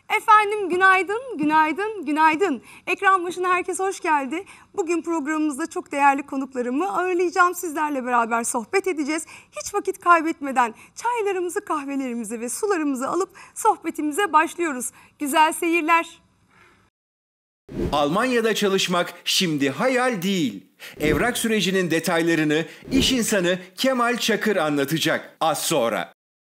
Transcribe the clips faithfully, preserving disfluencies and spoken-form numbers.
Efendim günaydın, günaydın, günaydın. Ekran başına herkes hoş geldi. Bugün programımızda çok değerli konuklarımı ağırlayacağım. Sizlerle beraber sohbet edeceğiz. Hiç vakit kaybetmeden çaylarımızı, kahvelerimizi ve sularımızı alıp sohbetimize başlıyoruz. Güzel seyirler. Almanya'da çalışmak şimdi hayal değil. Evrak sürecinin detaylarını iş insanı Kemal Çakır anlatacak az sonra.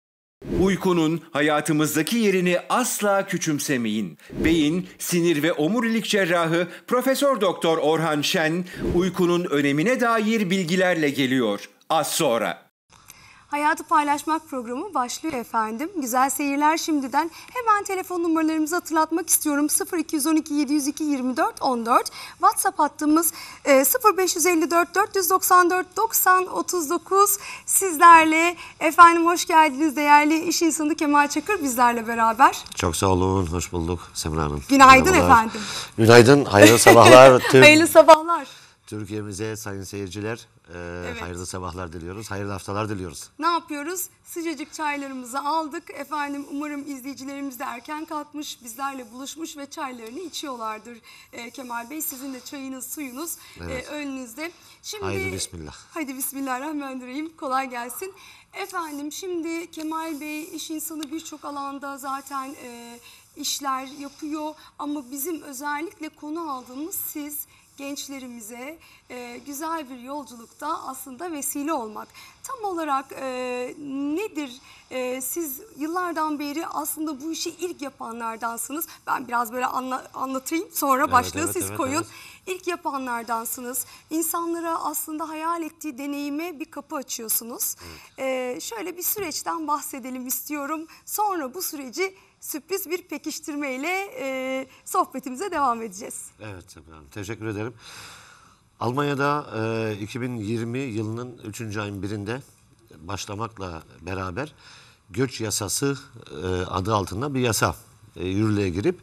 Uykunun hayatımızdaki yerini asla küçümsemeyin. Beyin, sinir ve omurilik cerrahı Profesör Doktor Orhan Şen, uykunun önemine dair bilgilerle geliyor az sonra. Hayatı Paylaşmak programı başlıyor efendim. Güzel seyirler şimdiden. Hemen telefon numaralarımızı hatırlatmak istiyorum. sıfır iki on iki yedi yüz iki yirmi dört on dört. WhatsApp hattımız e, sıfır beş yüz dört dört yüz doksan dört doksan otuz dokuz. Sizlerle efendim hoş geldiniz değerli iş insanı Kemal Çakır bizlerle beraber. Çok sağ olun, hoş bulduk Semra Hanım. Günaydın Merhabalar. efendim. Günaydın, hayırlı sabahlar. Tüm Hayırlı sabahlar. Türkiye'mize, sayın seyirciler, e, evet. hayırlı sabahlar diliyoruz, hayırlı haftalar diliyoruz. Ne yapıyoruz? Sıcacık çaylarımızı aldık. Efendim umarım izleyicilerimiz de erken kalkmış, bizlerle buluşmuş ve çaylarını içiyorlardır. E, Kemal Bey sizin de çayınız, suyunuz evet. e, önünüzde. Şimdi, haydi bismillah. Haydi bismillahirrahmanirrahim. Kolay gelsin. Efendim şimdi Kemal Bey iş insanı birçok alanda zaten e, işler yapıyor. Ama bizim özellikle konu aldığımız siz gençlerimize e, güzel bir yolculukta aslında vesile olmak. Tam olarak e, nedir? E, siz yıllardan beri aslında bu işi ilk yapanlardansınız. Ben biraz böyle anla, anlatayım sonra başlığı evet, evet, siz evet, koyun. Evet. İlk yapanlardansınız. İnsanlara aslında hayal ettiği deneyime bir kapı açıyorsunuz. Evet. E, şöyle bir süreçten bahsedelim istiyorum. Sonra bu süreci sürpriz bir pekiştirmeyle e, sohbetimize devam edeceğiz. Evet, teşekkür ederim. Almanya'da e, iki bin yirmi yılının üçüncü ayın birinde başlamakla beraber göç yasası e, adı altında bir yasa e, yürürlüğe girip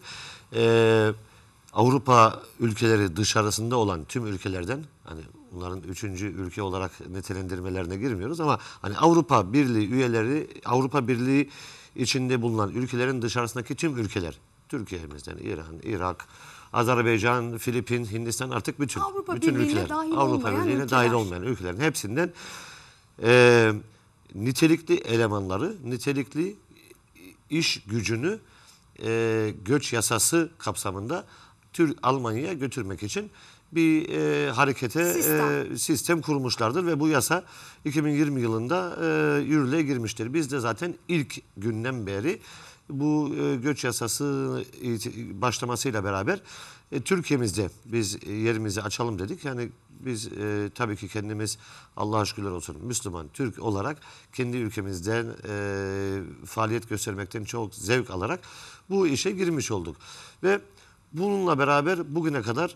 e, Avrupa ülkeleri dışarısında olan tüm ülkelerden, hani bunların üçüncü ülke olarak nitelendirmelerine girmiyoruz ama hani Avrupa Birliği üyeleri, Avrupa Birliği içinde bulunan ülkelerin dışarısındaki tüm ülkeler, Türkiye'mizden İran, Irak, Azerbaycan, Filipin, Hindistan, artık bütün Avrupa bütün Birliği'ne ülkeler, dahil Avrupa olmayan Birliği'ne ülkeler. dahil olmayan ülkelerin hepsinden e, nitelikli elemanları, nitelikli iş gücünü e, göç yasası kapsamında Tür Almanya'ya götürmek için bir e, harekete sistem. E, sistem kurmuşlardır ve bu yasa iki bin yirmi yılında e, yürürlüğe girmiştir. Biz de zaten ilk günden beri bu e, göç yasası başlamasıyla beraber e, Türkiye'mizde biz yerimizi açalım dedik. Yani biz e, tabii ki kendimiz Allah'a şükürler olsun Müslüman, Türk olarak kendi ülkemizden e, faaliyet göstermekten çok zevk alarak bu işe girmiş olduk. Ve bununla beraber bugüne kadar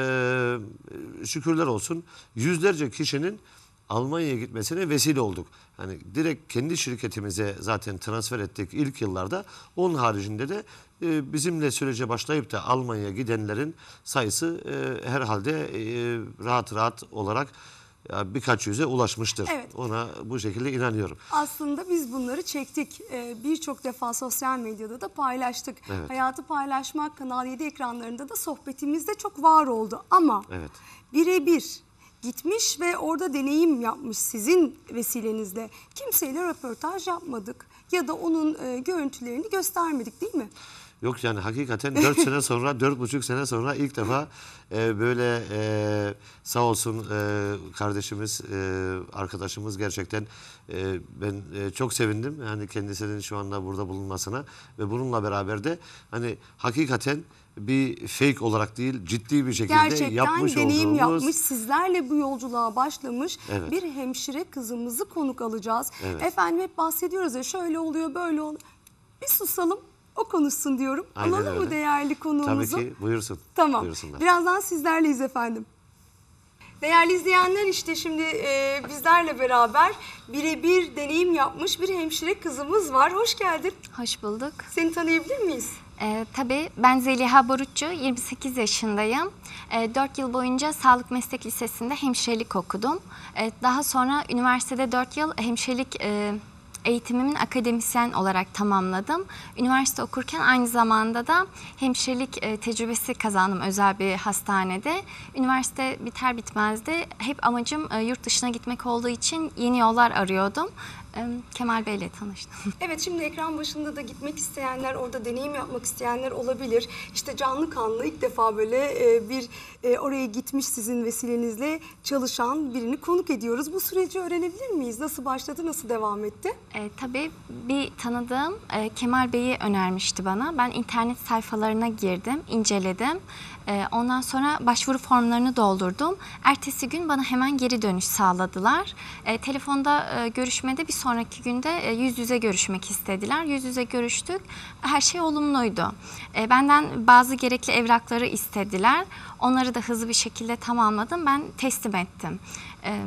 e, şükürler olsun yüzlerce kişinin Almanya'ya gitmesine vesile olduk. Hani direkt kendi şirketimize zaten transfer ettik ilk yıllarda. Onun haricinde de e, bizimle sürece başlayıp da Almanya'ya gidenlerin sayısı e, herhalde e, rahat rahat olarak birkaç yüze ulaşmıştır. Evet. Ona bu şekilde inanıyorum. Aslında biz bunları çektik. Ee, Birçok defa sosyal medyada da paylaştık. Evet. Hayatı Paylaşmak Kanal yedi ekranlarında da sohbetimizde çok var oldu. Ama evet. birebir gitmiş ve orada deneyim yapmış sizin vesilenizle. Kimseyle röportaj yapmadık ya da onun e, görüntülerini göstermedik değil mi? Yok yani hakikaten dört sene sonra, dört buçuk sene sonra ilk defa e, böyle e, sağ olsun e, kardeşimiz, e, arkadaşımız gerçekten e, ben e, çok sevindim. Yani kendisinin şu anda burada bulunmasına ve bununla beraber de hani hakikaten bir fake olarak değil ciddi bir şekilde gerçekten yapmış deneyim olduğumuz... yapmış, sizlerle bu yolculuğa başlamış evet. bir hemşire kızımızı konuk alacağız. Evet. Efendim hep bahsediyoruz ya şöyle oluyor böyle oluyor. Bir susalım. O konuşsun diyorum. Aynen Alalım öyle. mı değerli konuğumuzu? Tabii ki buyursun. Tamam. Buyursunlar. Birazdan sizlerleyiz efendim. Değerli izleyenler işte şimdi e, bizlerle beraber birebir deneyim yapmış bir hemşire kızımız var. Hoş geldin. Hoş bulduk. Seni tanıyabilir miyiz? Ee, tabii ben Zeliha Barutçu, yirmi sekiz yaşındayım. Ee, dört yıl boyunca Sağlık Meslek Lisesi'nde hemşirelik okudum. Ee, daha sonra üniversitede dört yıl hemşirelik e, eğitimimi akademisyen olarak tamamladım. Üniversite okurken aynı zamanda da hemşirelik e, tecrübesi kazandım özel bir hastanede. Üniversite biter bitmez de hep amacım e, yurt dışına gitmek olduğu için yeni yollar arıyordum. E, Kemal Bey ile tanıştım. Evet, şimdi ekran başında da gitmek isteyenler, orada deneyim yapmak isteyenler olabilir. İşte canlı kanlı ilk defa böyle e, bir e, oraya gitmiş sizin vesilenizle çalışan birini konuk ediyoruz. Bu süreci öğrenebilir miyiz? Nasıl başladı, nasıl devam etti? E, tabii bir tanıdığım e, Kemal Bey'i önermişti bana. Ben internet sayfalarına girdim, inceledim. E, ondan sonra başvuru formlarını doldurdum. Ertesi gün bana hemen geri dönüş sağladılar. E, telefonda e, görüşmede bir sonraki günde e, yüz yüze görüşmek istediler. Yüz yüze görüştük. Her şey olumluydu. E, benden bazı gerekli evrakları istediler. Onları da hızlı bir şekilde tamamladım. Ben teslim ettim. E,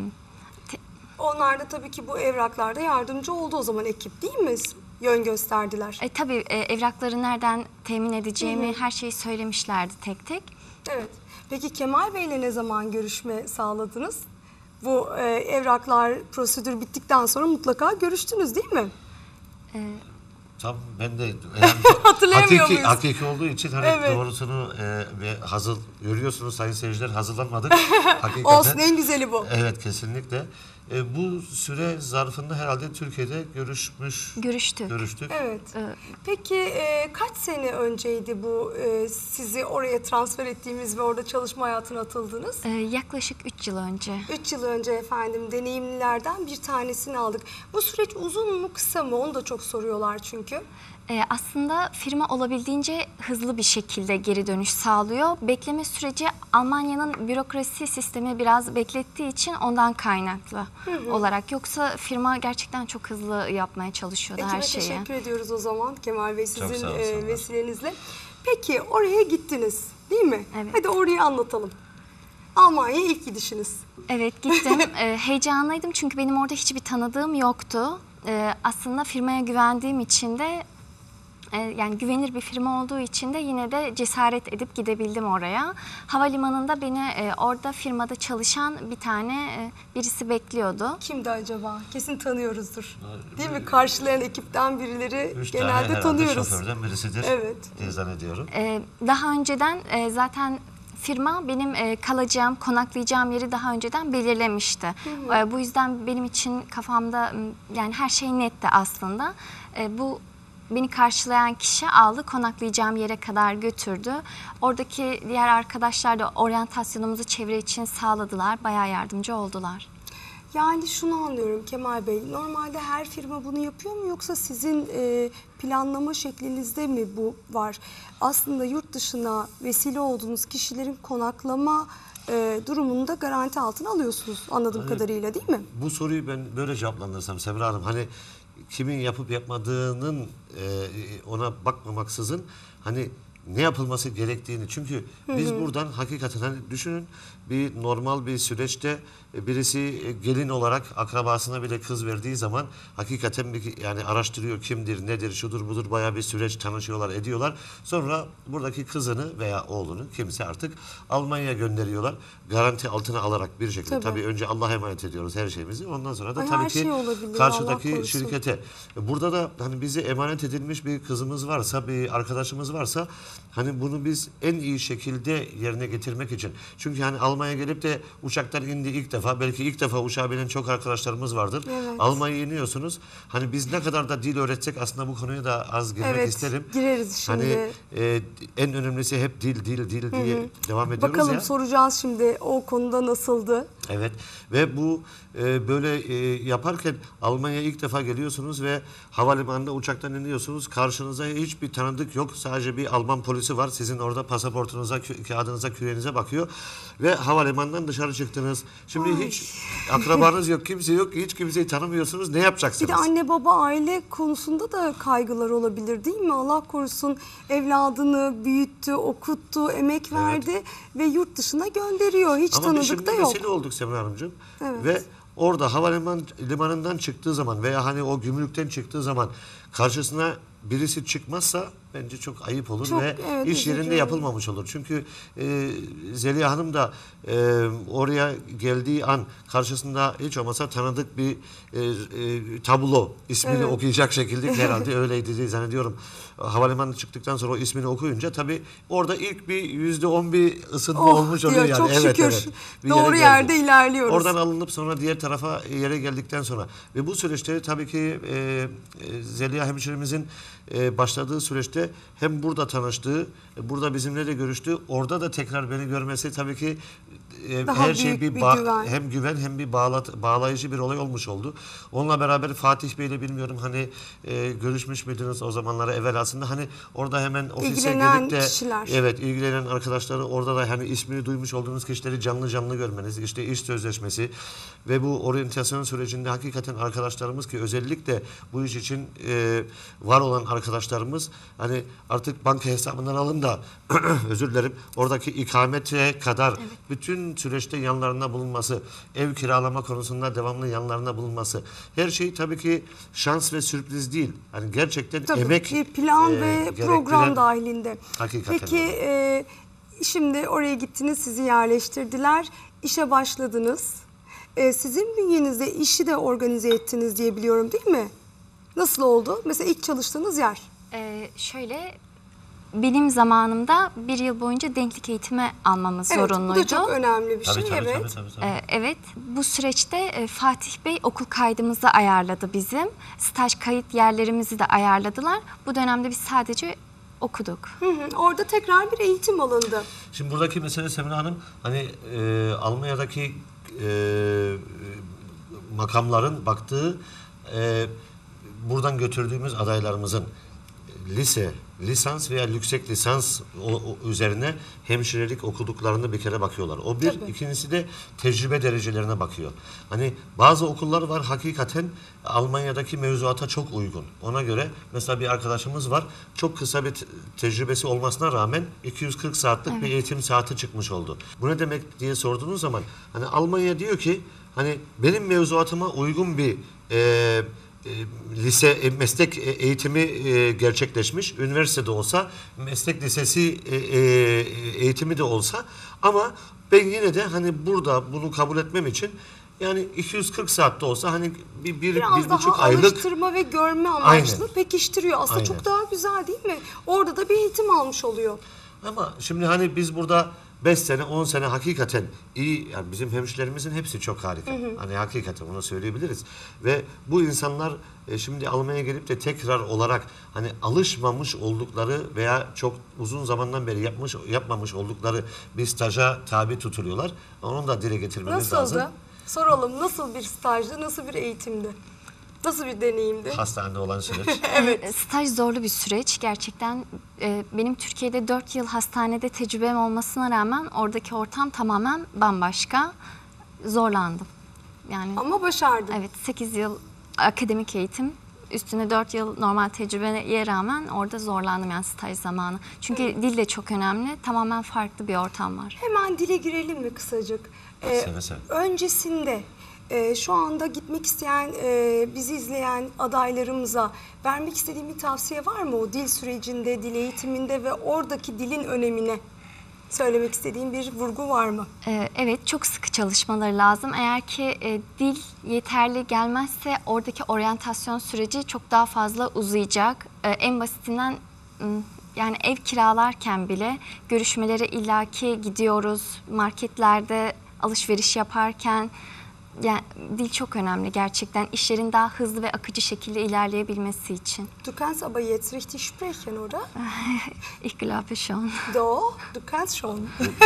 Onlar da tabii ki bu evraklarda yardımcı oldu o zaman ekip, değil mi? Yön gösterdiler. E, tabii e, evrakları nereden temin edeceğimi Hı hı. her şeyi söylemişlerdi tek tek. Evet. Peki Kemal Bey'le ne zaman görüşme sağladınız? Bu e, evraklar, prosedür bittikten sonra mutlaka görüştünüz, değil mi? E, Tam ben de yani Hatırlayamıyor hakiki, muyuz? hakiki olduğu için hani Evet. doğrusunu e, ve hazır görüyorsunuz sayın seyirciler, hazırlanmadık. Hakikaten. Olsun, en güzeli bu. Evet, kesinlikle. E, bu süre zarfında herhalde Türkiye'de görüşmüş. görüştük. Görüştük. Evet. E, Peki e, kaç sene önceydi bu e, sizi oraya transfer ettiğimiz ve orada çalışma hayatına atıldınız? e, yaklaşık üç yıl önce. Üç yıl önce efendim, deneyimlilerden bir tanesini aldık. Bu süreç uzun mu kısa mı, onu da çok soruyorlar çünkü. E, aslında firma olabildiğince hızlı bir şekilde geri dönüş sağlıyor. Bekleme süreci Almanya'nın bürokrasi sistemi biraz beklettiği için ondan kaynaklı olarak. Yoksa firma gerçekten çok hızlı yapmaya çalışıyordu Ekibe her şeyi. teşekkür ediyoruz o zaman Kemal Bey, Çok sizin sağ olun, e, sağ olun. vesilenizle. Peki oraya gittiniz, değil mi? Evet. Hadi orayı anlatalım. Almanya'ya ilk gidişiniz. Evet, gittim. e, heyecanlıydım çünkü benim orada hiçbir tanıdığım yoktu. E, aslında firmaya güvendiğim için de e, yani güvenilir bir firma olduğu için de yine de cesaret edip gidebildim oraya. Havalimanında beni e, orada firmada çalışan bir tane e, birisi bekliyordu. Kimdi acaba? Kesin tanıyoruzdur. Değil mi? Karşılayan ekipten birileri Üç tane genelde herhalde tanıyoruz. şoförden birisidir Evet. diye zannediyorum. E, daha önceden e, zaten firma benim e, kalacağım, konaklayacağım yeri daha önceden belirlemişti. E, bu yüzden benim için kafamda m, yani her şey netti aslında. E, bu beni karşılayan kişi aldı, konaklayacağım yere kadar götürdü. Oradaki diğer arkadaşlar da oryantasyonumuzu çevre için sağladılar, bayağı yardımcı oldular. Yani şunu anlıyorum Kemal Bey, normalde her firma bunu yapıyor mu, yoksa sizin e, planlama şeklinizde mi bu var? Aslında yurt dışına vesile olduğunuz kişilerin konaklama e, durumunu da garanti altına alıyorsunuz anladığım kadarıyla, değil mi? Bu soruyu ben böyle cevaplandırsam Semra Hanım, hani kimin yapıp yapmadığının e, ona bakmamaksızın hani ne yapılması gerektiğini, çünkü biz buradan hakikaten hani düşünün, bir normal bir süreçte birisi gelin olarak akrabasına bile kız verdiği zaman hakikaten bir, yani araştırıyor, kimdir, nedir, şudur budur, bayağı bir süreç tanışıyorlar, ediyorlar. Sonra buradaki kızını veya oğlunu, kimse artık, Almanya'ya gönderiyorlar. Garanti altına alarak bir şekilde. Tabii. Tabii önce Allah'a emanet ediyoruz her şeyimizi. Ondan sonra da Ay, tabii her ki şey olabilir, Allah karşıdaki korusun. şirkete. Burada da hani bize emanet edilmiş bir kızımız varsa, bir arkadaşımız varsa, hani bunu biz en iyi şekilde yerine getirmek için. Çünkü hani Almanya'ya gelip de uçaktan indi ilk defa, belki ilk defa uçağa binen çok arkadaşlarımız vardır. Evet. Almanya'ya iniyorsunuz. Hani biz ne kadar da dil öğretsek, aslında bu konuya da az girmek Evet, isterim. gireriz şimdi. Hani e, en önemlisi hep dil, dil, dil diye devam ediyoruz Bakalım, ya. soracağız şimdi o konuda nasıldı? Evet, ve bu e, böyle e, yaparken Almanya'ya ilk defa geliyorsunuz ve havalimanında uçaktan iniyorsunuz. Karşınıza hiçbir tanıdık yok. Sadece bir Alman polisi var. Sizin orada pasaportunuza, kü- kağıdınıza, küreğinize bakıyor. Ve havalimanından dışarı çıktınız. Şimdi Ay. hiç akrabanız yok, kimse yok. Hiç kimseyi tanımıyorsunuz. Ne yapacaksınız? Bir de anne baba aile konusunda da kaygılar olabilir, değil mi? Allah korusun, evladını büyüttü, okuttu, emek verdi ve yurt dışına gönderiyor. Hiç Ama biz tanıdık şimdi da yok. mesele olduk Semra Hanımcığım. Evet. Ve orada havaliman limanından çıktığı zaman veya hani o gümrükten çıktığı zaman karşısına birisi çıkmazsa bence çok ayıp olur Çok, ve evet, iş yerinde üzücü. yapılmamış olur. Çünkü e, Zeliha Hanım da e, oraya geldiği an karşısında hiç olmasa tanıdık bir e, e, tablo ismini Evet. okuyacak şekilde herhalde öyleydi diye zannediyorum. Havalimanına çıktıktan sonra o ismini okuyunca tabii orada ilk bir yüzde on bir ısınma Oh olmuş oluyor diyor, yani. çok Evet, şükür. evet. Bir Doğru yere geldi. yerde ilerliyoruz. Oradan alınıp sonra diğer tarafa yere geldikten sonra ve bu süreçte tabii ki e, e, Zeliha hemşiremizin e, başladığı süreçte hem burada tanıştığı, e, burada bizimle de görüştü. Orada da tekrar beni görmesi tabii ki e, Daha her şey büyük bir, bir ba- güven. hem güven hem bir bağlat, bağlayıcı bir olay olmuş oldu. Onunla beraber Fatih Bey'le bilmiyorum hani e, görüşmüş müydünüz o zamanlara evvel aslında hani orada hemen ofise İlgilenen gelip de kişiler. evet ilgilenen arkadaşları orada da hani ismini duymuş olduğunuz kişileri canlı canlı görmeniz, işte iş sözleşmesi ve bu oryantasyon sürecinde hakikaten arkadaşlarımız ki özellikle bu iş için e, var olan arkadaşlarımız hani artık banka hesabından alın da özür dilerim oradaki ikamete kadar bütün süreçte yanlarında bulunması, ev kiralama konusunda devamlı yanlarında bulunması. Her şey tabii ki şans ve sürpriz değil. Hani gerçekten Tabii, emek bir plan e, ve gerektiren- program dahilinde. Hakikaten Peki öyle. e, şimdi oraya gittiniz, sizi yerleştirdiler, işe başladınız. E, sizin bünyenizde işi de organize ettiniz diye biliyorum, değil mi? Nasıl oldu? Mesela ilk çalıştığınız yer. Ee, şöyle benim zamanımda bir yıl boyunca denklik eğitimi almamız Evet, zorunluydu. bu da çok önemli bir Tabii, şey. tabii, evet. tabii, tabii, tabii. Ee, evet, bu süreçte e, Fatih Bey okul kaydımızı ayarladı bizim. Staj kayıt yerlerimizi de ayarladılar. Bu dönemde biz sadece okuduk. Hı hı, orada tekrar bir eğitim alındı. Şimdi buradaki mesele Semra Hanım hani e, Almanya'daki e, makamların baktığı e, buradan götürdüğümüz adaylarımızın lise, lisans veya yüksek lisans o, o üzerine hemşirelik okuduklarını bir kere bakıyorlar. O bir. Tabii. İkincisi de tecrübe derecelerine bakıyor. Hani bazı okullar var hakikaten Almanya'daki mevzuata çok uygun. Ona göre mesela bir arkadaşımız var. Çok kısa bir te- tecrübesi olmasına rağmen iki yüz kırk saatlik bir eğitim saati çıkmış oldu. Bu ne demek diye sorduğunuz zaman hani Almanya diyor ki hani benim mevzuatıma uygun bir eee E, lise e, meslek e, eğitimi e, gerçekleşmiş. Üniversitede olsa meslek lisesi e, e, eğitimi de olsa ama ben yine de hani burada bunu kabul etmem için yani iki yüz kırk saatte olsa hani bir, bir, Biraz bir daha buçuk aylık alıştırma ve görme amaçlı Aynen. pekiştiriyor. Aslında Aynen. çok daha güzel, değil mi? Orada da bir eğitim almış oluyor. ama şimdi hani biz burada beş sene on sene hakikaten iyi yani bizim hemşirerimizin hepsi çok harika. Hani hakikaten onu söyleyebiliriz. Ve bu insanlar e, şimdi Almanya'ya gelip de tekrar olarak hani alışmamış oldukları veya çok uzun zamandan beri yapmış yapmamış oldukları bir staja tabi tutuluyorlar. Onu da dile getirmemiz lazım. Nasıldı? Soralım, nasıl bir stajdı, nasıl bir eğitimdi? Nasıl bir deneyimdi? Hastanede olan süreç. Evet. Staj zorlu bir süreç. Gerçekten e, benim Türkiye'de dört yıl hastanede tecrübem olmasına rağmen oradaki ortam tamamen bambaşka. Zorlandım. Yani Ama başardın. evet, sekiz yıl akademik eğitim, üstüne dört yıl normal tecrübeye rağmen orada zorlandım yani staj zamanı. Çünkü dil de çok önemli. Tamamen farklı bir ortam var. Hemen dile girelim mi kısacık? Ee, Seve seve. öncesinde e, şu anda gitmek isteyen, e, bizi izleyen adaylarımıza vermek istediğim bir tavsiye var mı? O dil sürecinde, dil eğitiminde ve oradaki dilin önemine söylemek istediğim bir vurgu var mı? Ee, Evet, çok sıkı çalışmaları lazım. Eğer ki e, dil yeterli gelmezse oradaki oryantasyon süreci çok daha fazla uzayacak. Ee, en basitinden m, yani ev kiralarken bile görüşmelere illaki gidiyoruz. Marketlerde alışveriş yaparken yani dil çok önemli gerçekten. İşlerin daha hızlı ve akıcı şekilde ilerleyebilmesi için. Du kannst aber jetzt richtig sprechen, oder? Ich glaube schon. Doch, du kannst schon.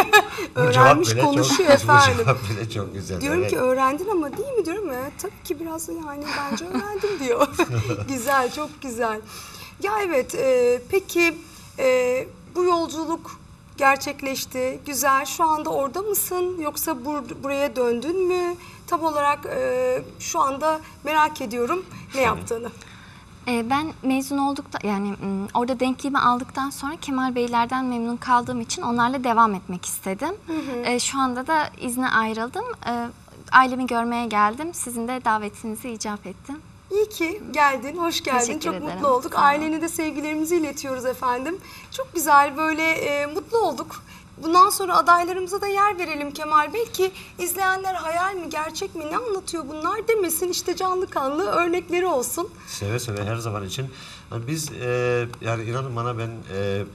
Bu cevap Öğrenmiş bile konuşuyor çok, efendim. Bu cevap bile çok güzel. Diyorum evet. ki öğrendin ama değil mi diyorum. Evet, tabii ki biraz yani bence öğrendim diyor. Güzel, çok güzel. Ya evet, e, peki e, bu yolculuk gerçekleşti, güzel. Şu anda orada mısın yoksa bur- buraya döndün mü? Tam olarak e, şu anda merak ediyorum ne yaptığını. Ee, Ben mezun oldukta yani m, orada denkliğimi aldıktan sonra Kemal Beylerden memnun kaldığım için onlarla devam etmek istedim. Ee, Şu anda da izne ayrıldım. Ee, Ailemi görmeye geldim. Sizin de davetinizi icap ettim. İyi ki geldin, hoş geldin. Teşekkür Çok ederim. mutlu olduk. Sağ ol. Ailene de sevgilerimizi iletiyoruz efendim. Çok güzel, böyle e, mutlu olduk. Bundan sonra adaylarımıza da yer verelim Kemal Bey ki izleyenler hayal mi, gerçek mi, ne anlatıyor bunlar demesin. İşte canlı kanlı örnekleri olsun. Seve seve her zaman için. Yani biz e, yani inanın bana ben e, e,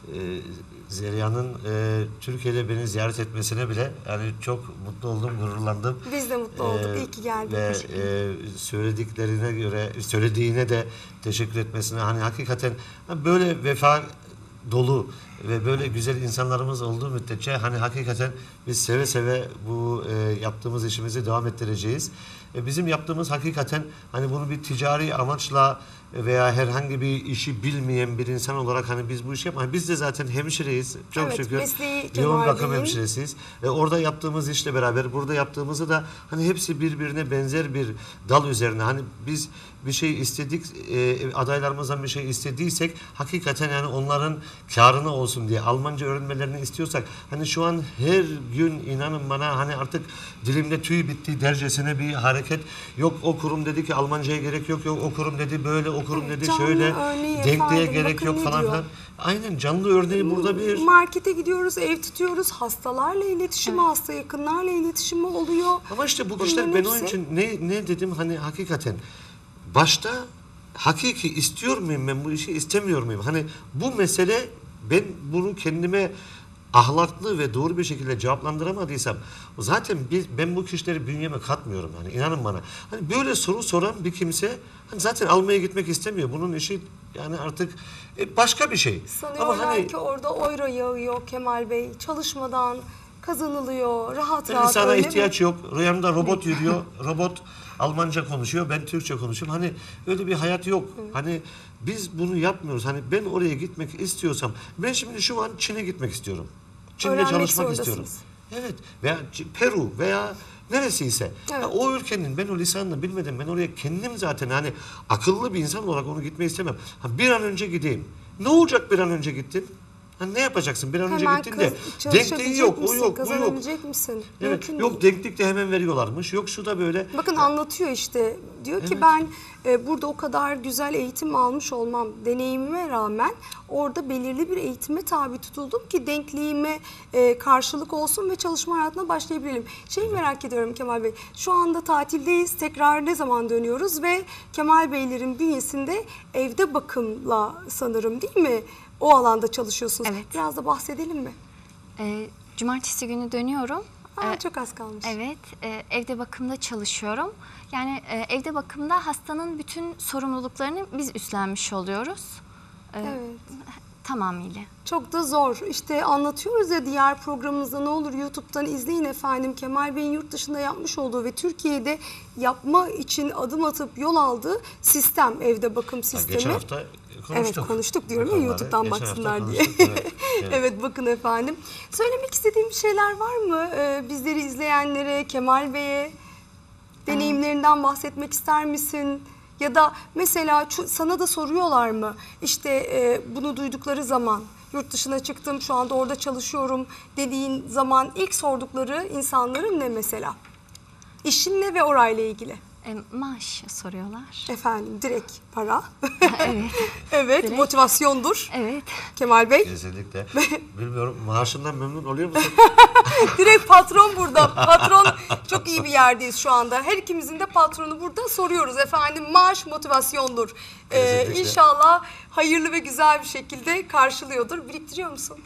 Zeliha'nın e, Türkiye'de beni ziyaret etmesine bile yani çok mutlu oldum, gururlandım. Biz de mutlu olduk. İyi ki geldin. Ve Teşekkür e, söylediklerine göre, söylediğine de teşekkür etmesine, hani hakikaten böyle vefa dolu ve böyle güzel insanlarımız olduğu müddetçe hani hakikaten biz seve seve bu e, yaptığımız işimizi devam ettireceğiz. E, bizim yaptığımız hakikaten hani bunu bir ticari amaçla veya herhangi bir işi bilmeyen bir insan olarak hani biz bu işi yapmayız. Biz de zaten hemşireyiz. Çok Evet, şükür. mesleği Yoğun Kemal bakım Bey'in. hemşiresiyiz. E, orada yaptığımız işle beraber burada yaptığımızı da hani hepsi birbirine benzer bir dal üzerine. Hani biz bir şey istedik, e, adaylarımızdan bir şey istediysek hakikaten yani onların kârına olsun diye Almanca öğrenmelerini istiyorsak hani şu an her gün inanın bana hani artık dilimde tüy bitti dercesine bir hareket. Yok o kurum dedi ki Almanca'ya gerek yok, yok o kurum dedi böyle, o kurum dedi Canlı şöyle, örneği denkliğe efendim, gerek bakın yok ne falan diyor? filan. Aynen canlı örneği burada bir... Markete gidiyoruz, ev tutuyoruz, hastalarla iletişimi, hasta yakınlarla iletişimi oluyor. Ama işte bu Bunların kişiler ben onun hepsi- için ne ne dedim hani hakikaten başta hakiki istiyor muyum ben bu işi istemiyor muyum? Hani bu mesele ben bunu kendime ahlaklı ve doğru bir şekilde cevaplandıramadıysam zaten biz, ben bu kişileri bünyeme katmıyorum hani inanın bana. Hani böyle soru soran bir kimse hani zaten almaya gitmek istemiyor. Bunun işi yani artık e, başka bir şey. Sanıyorlar Ama hani ki orada euro yağıyor Kemal Bey. Çalışmadan kazanılıyor, rahat ben rahat. insana öyle mi? ihtiyaç yok. Rüyamda robot yürüyor. Robot Almanca konuşuyor. Ben Türkçe konuşuyorum. Hani öyle bir hayat yok. Hani biz bunu yapmıyoruz. Hani ben oraya gitmek istiyorsam ben şimdi şu an Çin'e gitmek istiyorum. Çin'de Öğrenmek çalışmak zorundasınız. istiyorum. Evet. Veya Ç- Peru veya neresiyse. Evet. Ya o ülkenin ben o lisanını bilmeden ben oraya kendim zaten hani akıllı bir insan olarak onu gitmeyi istemem. Ha, bir an önce gideyim. Ne olacak bir an önce gittin? Ha, ne yapacaksın bir an önce Hemen gittin de kaz- denkliği çalışabilecek yok, o misin, yok, bu yok. kazanabilecek misin? Evet, Mümkün yok değil. denklik de hemen veriyorlarmış. Yok şu da böyle. Bakın anlatıyor işte. Diyor ki Evet. ben e, burada o kadar güzel eğitim almış olmam deneyimime rağmen orada belirli bir eğitime tabi tutuldum ki denkliğime e, karşılık olsun ve çalışma hayatına başlayabilelim. Şeyi merak ediyorum Kemal Bey. Şu anda tatildeyiz. Tekrar ne zaman dönüyoruz ve Kemal Beylerin bünyesinde evde bakımla sanırım değil mi? O alanda çalışıyorsunuz. Evet. Biraz da bahsedelim mi? Ee, cumartesi günü dönüyorum. Aa, Ee, çok az kalmış. Evet, e, evde bakımda çalışıyorum. Yani e, evde bakımda hastanın bütün sorumluluklarını biz üstlenmiş oluyoruz. Ee, Evet. Tamamıyla. Çok da zor. İşte anlatıyoruz ya diğer programımızda, ne olur YouTube'dan izleyin efendim. Kemal Bey'in yurt dışında yapmış olduğu ve Türkiye'de yapma için adım atıp yol aldığı sistem, evde bakım Ha, sistemi. geçen hafta konuştuk. Evet konuştuk diyorum ya Bakanları. YouTube'dan Geçen baksınlar hafta diye. konuştuk, evet. Evet. Evet. bakın efendim. Söylemek istediğim bir şeyler var mı ee, bizleri izleyenlere, Kemal Bey'e? Deneyimlerinden bahsetmek ister misin? Ya da mesela ço- sana da soruyorlar mı? İşte e, bunu duydukları zaman yurt dışına çıktım, şu anda orada çalışıyorum dediğin zaman ilk sordukları insanların ne mesela? İşinle ve orayla ilgili. E, maaş soruyorlar. Efendim direkt para. Evet. evet Direkt. motivasyondur. Evet. Kemal Bey. Kesinlikle. Bilmiyorum maaşından memnun oluyor musun? Direkt patron burada. Patron çok iyi bir yerdeyiz şu anda. Her ikimizin de patronu burada. Soruyoruz efendim, maaş motivasyondur. Ee, Kesinlikle. inşallah hayırlı ve güzel bir şekilde karşılıyordur. Biriktiriyor musun?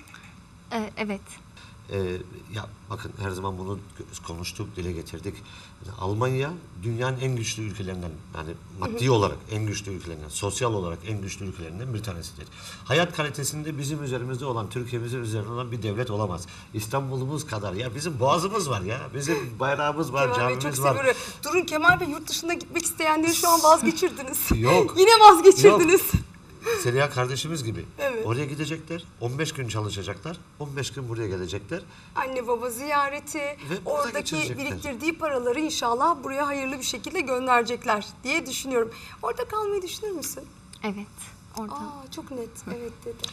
E, evet. Ee, ya bakın her zaman bunu konuştuk, dile getirdik. Almanya dünyanın en güçlü ülkelerinden, yani maddi olarak en güçlü ülkelerinden, sosyal olarak en güçlü ülkelerinden bir tanesidir. Hayat kalitesinde bizim üzerimizde olan, Türkiye'mizin üzerinde olan bir devlet olamaz. İstanbul'umuz kadar ya, bizim boğazımız var ya, bizim bayrağımız var, Kemal Bey çok camimiz var. seviyorum. Durun Kemal Bey, yurt dışına gitmek isteyenleri şu an vazgeçirdiniz. Yok. Yine vazgeçirdiniz. Seliha kardeşimiz gibi. Evet. Oraya gidecekler, on beş gün çalışacaklar, on beş gün buraya gelecekler. Anne baba ziyareti, burada oradaki geçirecekler. biriktirdiği paraları inşallah buraya hayırlı bir şekilde gönderecekler diye düşünüyorum. Orada kalmayı düşünür müsün? Evet. Orada. Aa çok net, evet dedi.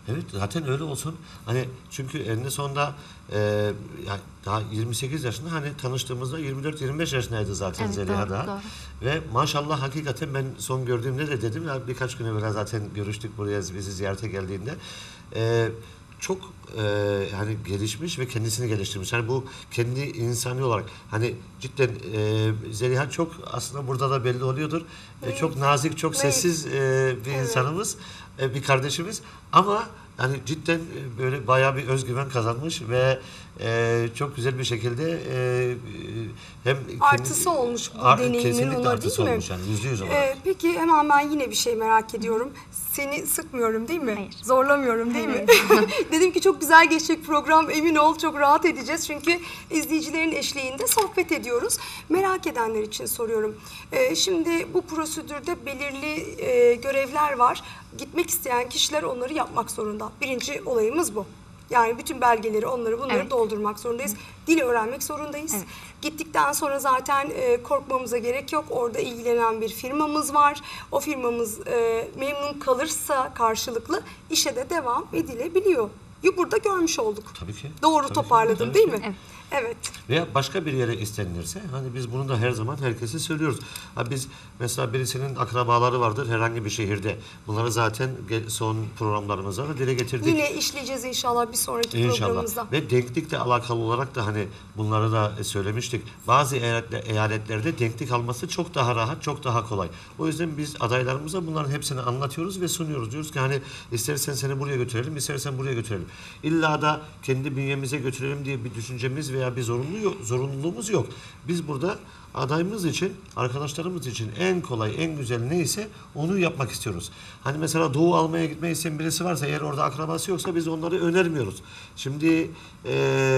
Evet, zaten öyle olsun. Hani çünkü eninde sonunda e, yani daha yirmi sekiz yaşında, hani tanıştığımızda yirmi dört yirmi beş yaşındaydı zaten Evet, Zeliha doğru, da. doğru. Ve maşallah hakikaten ben son gördüğümde de dedim ya, birkaç gün evvel zaten görüştük buraya bizi ziyarete geldiğinde. E, çok e, hani gelişmiş ve kendisini geliştirmiş. Yani bu kendi insani olarak hani cidden e, Zeliha çok aslında burada da belli oluyordur. E, çok nazik, çok Naif. sessiz e, bir Evet. insanımız, e, bir kardeşimiz ama yani cidden e, böyle bayağı bir özgüven kazanmış ve e, çok güzel bir şekilde e, e, hem kendi- Artısı olmuş bu Ar- deneyimin kesinlikle ona, artısı değil mi? olmuş yani yüzde yüz olarak. Ee, peki hemen ben yine bir şey merak ediyorum. Seni sıkmıyorum değil mi? Hayır. Zorlamıyorum değil mi? Dedim ki çok güzel geçecek program, emin ol çok rahat edeceğiz. Çünkü izleyicilerin eşliğinde sohbet ediyoruz. Merak edenler için soruyorum. Ee, şimdi bu prosedürde belirli e, görevler var. Gitmek isteyen kişiler onları yapmak zorunda. Birinci olayımız bu. Yani bütün belgeleri, onları bunları Evet. doldurmak zorundayız. Dili öğrenmek zorundayız. Evet. Gittikten sonra zaten e, korkmamıza gerek yok. Orada ilgilenen bir firmamız var. O firmamız e, memnun kalırsa karşılıklı işe de devam edilebiliyor. Yo, burada görmüş olduk. Tabii ki. Doğru Tabii ki, toparladım tabii değil ki. mi? Evet. Evet. Veya başka bir yere istenilirse, hani biz bunu da her zaman herkese söylüyoruz. Ha biz mesela birisinin akrabaları vardır herhangi bir şehirde. Bunları zaten ge- son programlarımızda da dile getirdik. Yine işleyeceğiz inşallah bir sonraki programımızda. İnşallah. Ve denklikle alakalı olarak da hani bunları da söylemiştik. Bazı eyaletle- eyaletlerde denklik alması çok daha rahat, çok daha kolay. O yüzden biz adaylarımıza bunların hepsini anlatıyoruz ve sunuyoruz. Diyoruz ki hani istersen seni buraya götürelim, istersen buraya götürelim. İlla da kendi bünyemize götürelim diye bir düşüncemiz veya bir zorunlu yok, zorunluluğumuz yok. Biz burada adayımız için, arkadaşlarımız için en kolay, en güzel neyse onu yapmak istiyoruz. Hani mesela Doğu almaya gitmeyi isteyen birisi varsa, eğer orada akrabası yoksa biz onları önermiyoruz. Şimdi e,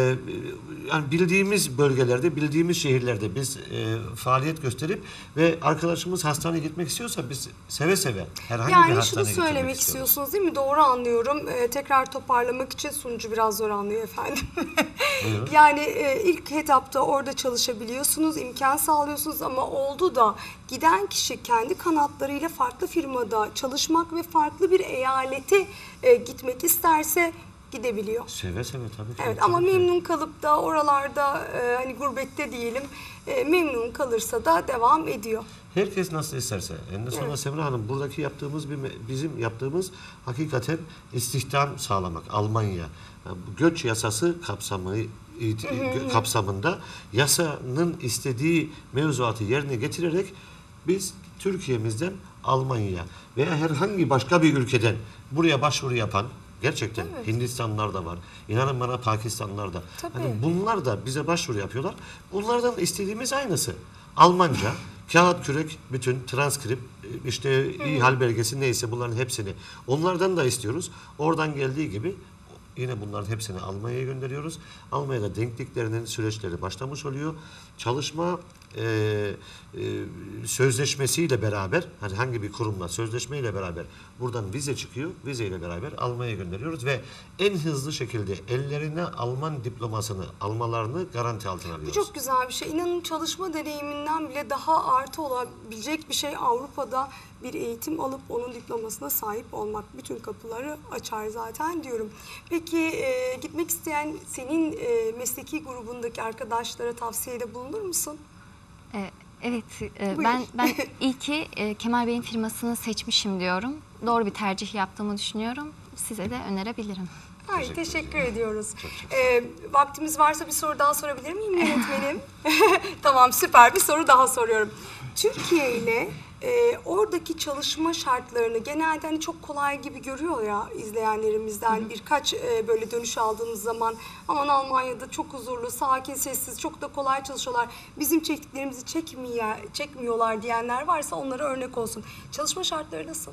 yani bildiğimiz bölgelerde, bildiğimiz şehirlerde biz e, faaliyet gösterip ve arkadaşımız hastaneye gitmek istiyorsa biz seve seve herhangi bir Yani şunu hastaneye götürmek söylemek istiyoruz. istiyorsunuz değil mi? Doğru anlıyorum. Ee, tekrar toparlamak için sunucu biraz zor anlıyor efendim. Buyurun. Yani e, ilk etapta orada çalışabiliyorsunuz, imkan sağlıyorsunuz ama oldu da giden kişi kendi kanatlarıyla farklı firmada çalışmak ve farklı bir eyalete e, gitmek isterse gidebiliyor. Seve seve tabii. tabii Evet tabii ama ki. memnun kalıp da oralarda e, hani gurbette diyelim e, memnun kalırsa da devam ediyor. Herkes nasıl isterse. Eninde sonunda Evet. Semra Hanım, buradaki yaptığımız bir bizim yaptığımız hakikaten istihdam sağlamak. Almanya yani bu göç yasası kapsamı gö- kapsamında yasanın istediği mevzuatı yerine getirerek biz Türkiye'mizden Almanya'ya veya herhangi başka bir ülkeden buraya başvuru yapan gerçekten Evet. Hindistanlılar da var. İnanın bana Pakistanlılar da. Tabii. Hani bunlar da bize başvuru yapıyorlar. Bunlardan istediğimiz aynısı. Almanca, kağıt kürek, bütün transkript, işte ihal belgesi neyse bunların hepsini onlardan da istiyoruz. Oradan geldiği gibi yine bunların hepsini Almanya'ya gönderiyoruz. Almanya'da denkliklerinin süreçleri başlamış oluyor. Çalışma e, e, sözleşmesiyle beraber, hani hangi bir kurumla sözleşmeyle beraber buradan vize çıkıyor. Vizeyle beraber Almanya'ya gönderiyoruz ve en hızlı şekilde ellerine Alman diplomasını almalarını garanti altına Bu alıyoruz. çok güzel bir şey. İnanın çalışma deneyiminden bile daha artı olabilecek bir şey Avrupa'da bir eğitim alıp onun diplomasına sahip olmak. Bütün kapıları açar zaten diyorum. Peki e, gitmek isteyen senin e, mesleki grubundaki arkadaşlara tavsiyede bulunur musun? Ee, Evet, e, Buyur. ben ben iyi ki e, Kemal Bey'in firmasını seçmişim diyorum. Doğru bir tercih yaptığımı düşünüyorum. Size de önerebilirim. Hayır, teşekkür ediyoruz. Ee, vaktimiz varsa bir soru daha sorabilir miyim yönetmenim? Tamam, süper. Bir soru daha soruyorum. Türkiye ile e, oradaki çalışma şartlarını genelde hani çok kolay gibi görüyor ya izleyenlerimizden. Birkaç e, böyle dönüş aldığımız zaman aman Almanya'da çok huzurlu, sakin, sessiz, çok da kolay çalışıyorlar. Bizim çektiklerimizi çekmiyor, çekmiyorlar diyenler varsa onlara örnek olsun. Çalışma şartları nasıl?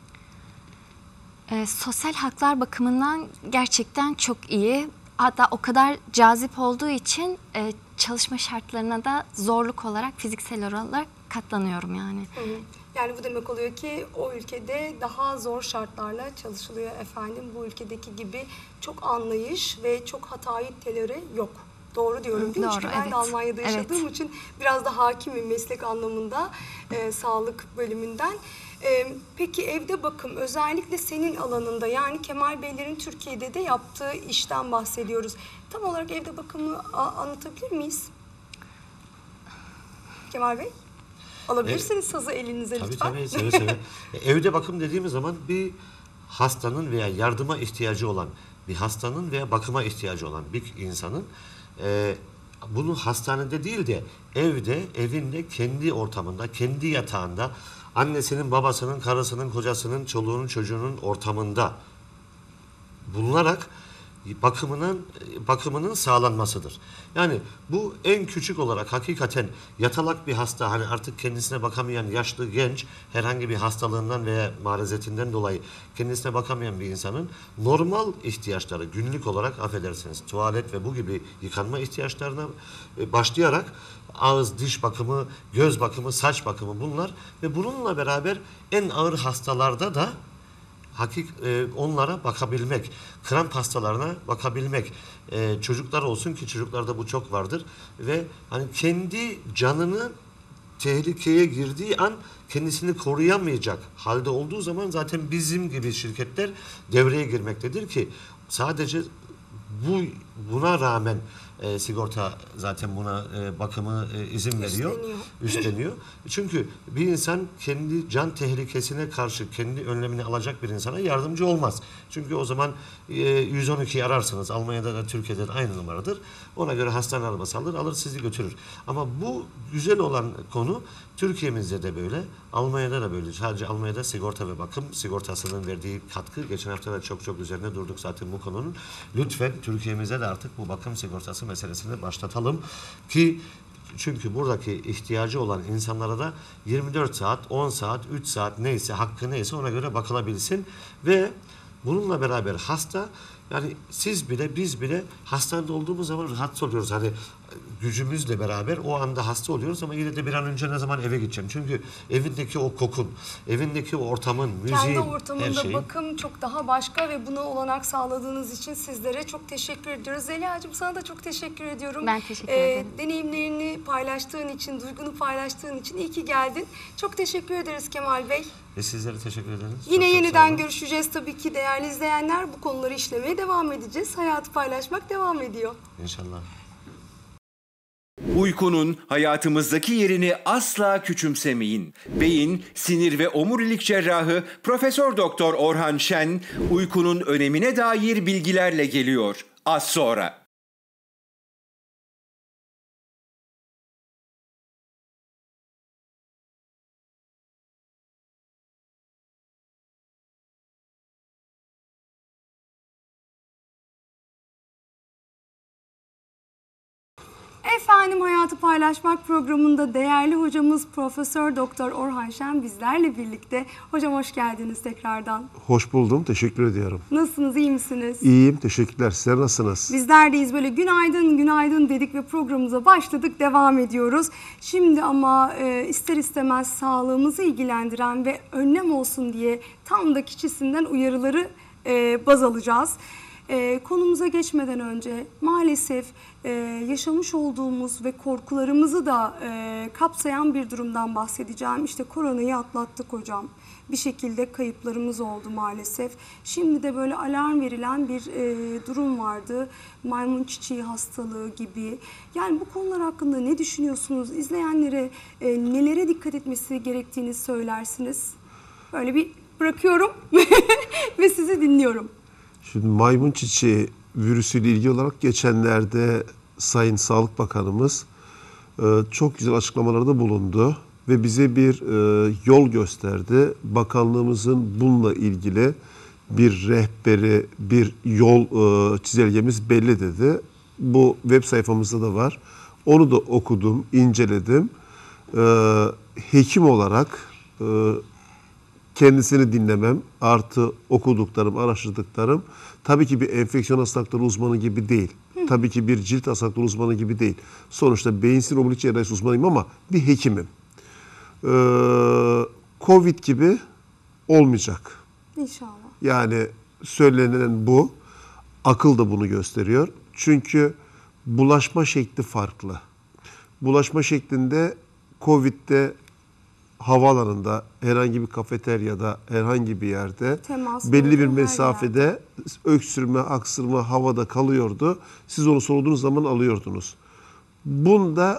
E, sosyal haklar bakımından gerçekten çok iyi. Hatta o kadar cazip olduğu için e, çalışma şartlarına da zorluk olarak, fiziksel olarak katlanıyorum yani. Hı hı. Yani bu demek oluyor ki o ülkede daha zor şartlarla çalışılıyor efendim. Bu ülkedeki gibi çok anlayış ve çok hatayı tolere yok. Doğru diyorum değil mi? Doğru, Çünkü ben evet. de Almanya'da Evet. yaşadığım için biraz da hakimim meslek anlamında e, sağlık bölümünden. Ee, peki evde bakım özellikle senin alanında, yani Kemal Beylerin Türkiye'de de yaptığı işten bahsediyoruz. Tam olarak evde bakımı anlatabilir miyiz? Kemal Bey, alabilirsiniz sazı elinize Tabii lütfen. tabii, seve seve. Evde bakım dediğimiz zaman bir hastanın veya yardıma ihtiyacı olan, bir hastanın veya bakıma ihtiyacı olan bir insanın e, bunu hastanede değil de evde, evinde, kendi ortamında, kendi yatağında, annesinin, babasının, karısının, kocasının, çoluğunun, çocuğunun ortamında bulunarak bakımının bakımının sağlanmasıdır. Yani bu en küçük olarak hakikaten yatalak bir hasta, hani artık kendisine bakamayan yaşlı genç, herhangi bir hastalığından veya marezetinden dolayı kendisine bakamayan bir insanın normal ihtiyaçları, günlük olarak affedersiniz tuvalet ve bu gibi yıkanma ihtiyaçlarına başlayarak ağız, diş bakımı, göz bakımı, saç bakımı bunlar ve bununla beraber en ağır hastalarda da hakik e, onlara bakabilmek, kramp hastalarına bakabilmek, e, çocuklar olsun ki çocuklarda bu çok vardır ve hani kendi canını tehlikeye girdiği an kendisini koruyamayacak halde olduğu zaman zaten bizim gibi şirketler devreye girmektedir ki sadece bu buna rağmen e, sigorta zaten buna e, bakımı e, izin veriyor, Üstleniyor. üstleniyor. Çünkü bir insan kendi can tehlikesine karşı kendi önlemini alacak bir insana yardımcı olmaz. Çünkü o zaman e, yüz on ikiyi ararsınız. Almanya'da da Türkiye'de de aynı numaradır. Ona göre hastane arabası alır, alır sizi götürür. Ama bu güzel olan konu Türkiye'mizde de böyle, Almanya'da da böyle. Sadece Almanya'da sigorta ve bakım sigortasının verdiği katkı. Geçen hafta da çok çok üzerine durduk zaten bu konunun. Lütfen Türkiye'mize de artık bu bakım sigortası meselesini başlatalım ki çünkü buradaki ihtiyacı olan insanlara da yirmi dört saat, on saat, üç saat neyse, hakkı neyse ona göre bakılabilsin ve bununla beraber hasta, yani siz bile biz bile hastanede olduğumuz zaman rahatsız oluyoruz. Hani gücümüzle beraber o anda hasta oluyoruz ama yine de bir an önce ne zaman eve gideceğim. Çünkü evindeki o kokun, evindeki o ortamın, müziğin, Kendi her ortamında şeyin. bakım çok daha başka ve buna olanak sağladığınız için sizlere çok teşekkür ediyoruz. Zeliha'cığım sana da çok teşekkür ediyorum. Ben teşekkür Ee, ederim. Deneyimlerini paylaştığın için, duygunu paylaştığın için iyi ki geldin. Çok teşekkür ederiz Kemal Bey. Ve sizlere teşekkür ederiz. Yine Çok çok sağ yeniden olun. görüşeceğiz tabii ki değerli izleyenler. Bu konuları işlemeye devam edeceğiz. Hayatı paylaşmak devam ediyor. İnşallah. Uykunun hayatımızdaki yerini asla küçümsemeyin. Beyin, sinir ve omurilik cerrahı Profesör Doktor Orhan Şen, uykunun önemine dair bilgilerle geliyor. Az sonra. Efendim Hayatı Paylaşmak programında değerli hocamız Profesör Doktor Orhan Şen bizlerle birlikte. Hocam hoş geldiniz tekrardan. Hoş buldum. Teşekkür ediyorum. Nasılsınız, iyi misiniz? İyiyim. Teşekkürler. Sizler nasılsınız? Bizler deyiz, böyle günaydın günaydın dedik ve programımıza başladık, devam ediyoruz. Şimdi ama e, ister istemez sağlığımızı ilgilendiren ve önlem olsun diye tam da kişisinden uyarıları e, baz alacağız. E, konumuza geçmeden önce maalesef e, yaşamış olduğumuz ve korkularımızı da e, kapsayan bir durumdan bahsedeceğim. İşte koronayı atlattık hocam. Bir şekilde kayıplarımız oldu maalesef. Şimdi de böyle alarm verilen bir e, durum vardı. Maymun çiçeği hastalığı gibi. Yani bu konular hakkında ne düşünüyorsunuz? İzleyenlere e, nelere dikkat etmesi gerektiğini söylersiniz. Böyle bir bırakıyorum ve sizi dinliyorum. Şimdi maymun çiçeği virüsüyle ilgili olarak geçenlerde Sayın Sağlık Bakanımız e, çok güzel açıklamalarda bulundu ve bize bir e, yol gösterdi. Bakanlığımızın bununla ilgili bir rehberi, bir yol e, çizelgemiz belli dedi. Bu web sayfamızda da var. Onu da okudum, inceledim. E, hekim olarak e, kendisini dinlemem, artı okuduklarım, araştırdıklarım tabii ki bir enfeksiyon hastalıkları uzmanı gibi değil. Hı. Tabii ki bir cilt hastalıkları uzmanı gibi değil. Sonuçta beyin sinir omurilik cerrahisi uzmanıyım ama bir hekimim. Ee, Covid gibi olmayacak. İnşallah. Yani söylenen bu. Akıl da bunu gösteriyor. Çünkü bulaşma şekli farklı. Bulaşma şeklinde Covid'de havaalanında, herhangi bir kafeteryada, herhangi bir yerde Temas belli bir olduğu her mesafede öksürme, aksırma havada kalıyordu. Siz onu soluduğunuz zaman alıyordunuz. Bunda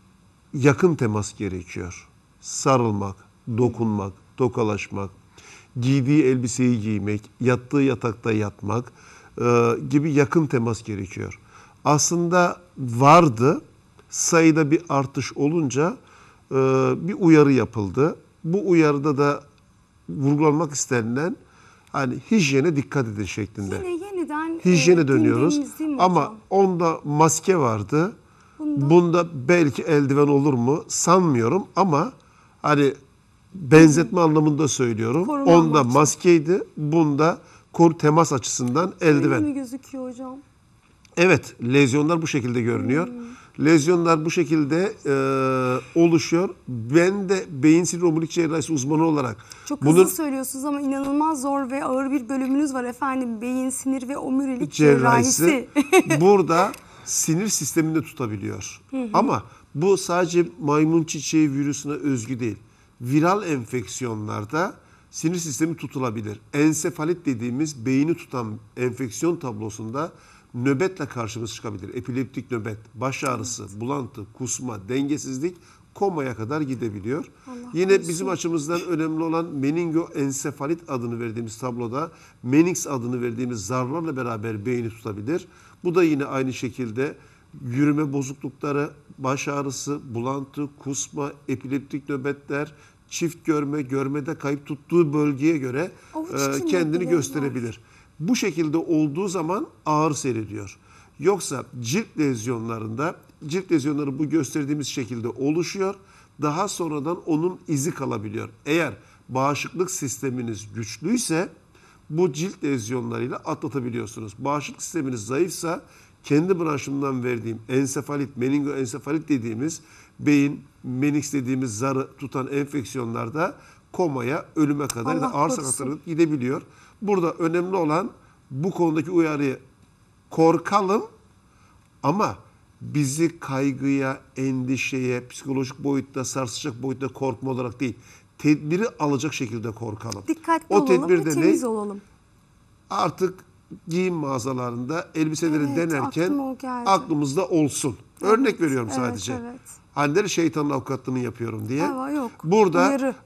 yakın temas gerekiyor. Sarılmak, dokunmak, tokalaşmak, giydiği elbiseyi giymek, yattığı yatakta yatmak e, gibi yakın temas gerekiyor. Aslında vardı, sayıda bir artış olunca e, bir uyarı yapıldı. Bu uyarıda da vurgulanmak istenilen hani hijyene dikkat edin şeklinde. Yine yeniden Hijyene e, dönüyoruz. gündemimiz değil mi Ama hocam? onda maske vardı. Bunda- Bunda belki eldiven olur mu sanmıyorum ama hani benzetme anlamında söylüyorum. Koruma Onda amaçlı. maskeydi. Bunda kor temas açısından Öyle eldiven. mi gözüküyor hocam? Evet, lezyonlar bu şekilde görünüyor. Lezyonlar bu şekilde e, oluşuyor. Ben de beyin sinir omurilik cerrahisi uzmanı olarak Çok bunun hızlı söylüyorsunuz ama inanılmaz zor ve ağır bir bölümünüz var efendim. Beyin, sinir ve omurilik cerrahisi cerrahisi. burada sinir sisteminde tutabiliyor. Ama bu sadece maymun çiçeği virüsüne özgü değil. Viral enfeksiyonlarda sinir sistemi tutulabilir. Ensefalit dediğimiz beyni tutan enfeksiyon tablosunda nöbetle karşımıza çıkabilir. Epileptik nöbet, baş ağrısı, bulantı, kusma, dengesizlik komaya kadar gidebiliyor. Yine bizim açımızdan önemli olan meningoensefalit adını verdiğimiz tabloda menings adını verdiğimiz zarlarla beraber beyni tutabilir. Bu da yine aynı şekilde yürüme bozuklukları, baş ağrısı, bulantı, kusma, epileptik nöbetler, çift görme, görmede kayıp tuttuğu bölgeye göre Avuç e, içinde kendini bile gösterebilir. Bu şekilde olduğu zaman ağır seyrediyor. Yoksa cilt lezyonlarında, cilt lezyonları bu gösterdiğimiz şekilde oluşuyor. Daha sonradan onun izi kalabiliyor. Eğer bağışıklık sisteminiz güçlüyse bu cilt lezyonlarıyla atlatabiliyorsunuz. Bağışıklık sisteminiz zayıfsa kendi branşımdan verdiğim ensefalit, meningoensefalit dediğimiz beyin, menings dediğimiz zarı tutan enfeksiyonlarda komaya, ölüme kadar Allah da ağır korusun. sakatlıklara gidebiliyor. Burada önemli olan bu konudaki uyarıyı korkalım ama bizi kaygıya, endişeye, psikolojik boyutta, sarsacak boyutta korkma olarak değil, tedbiri alacak şekilde korkalım. Dikkatli O olalım ve tedbirde ne? temiz olalım. Artık giyim mağazalarında elbiseleri Evet, denerken aklıma o geldi. aklımızda olsun. Örnek veriyorum evet, sadece. evet. Hani şeytanın avukatlığını yapıyorum diye. Ama yok, Burada uyarı.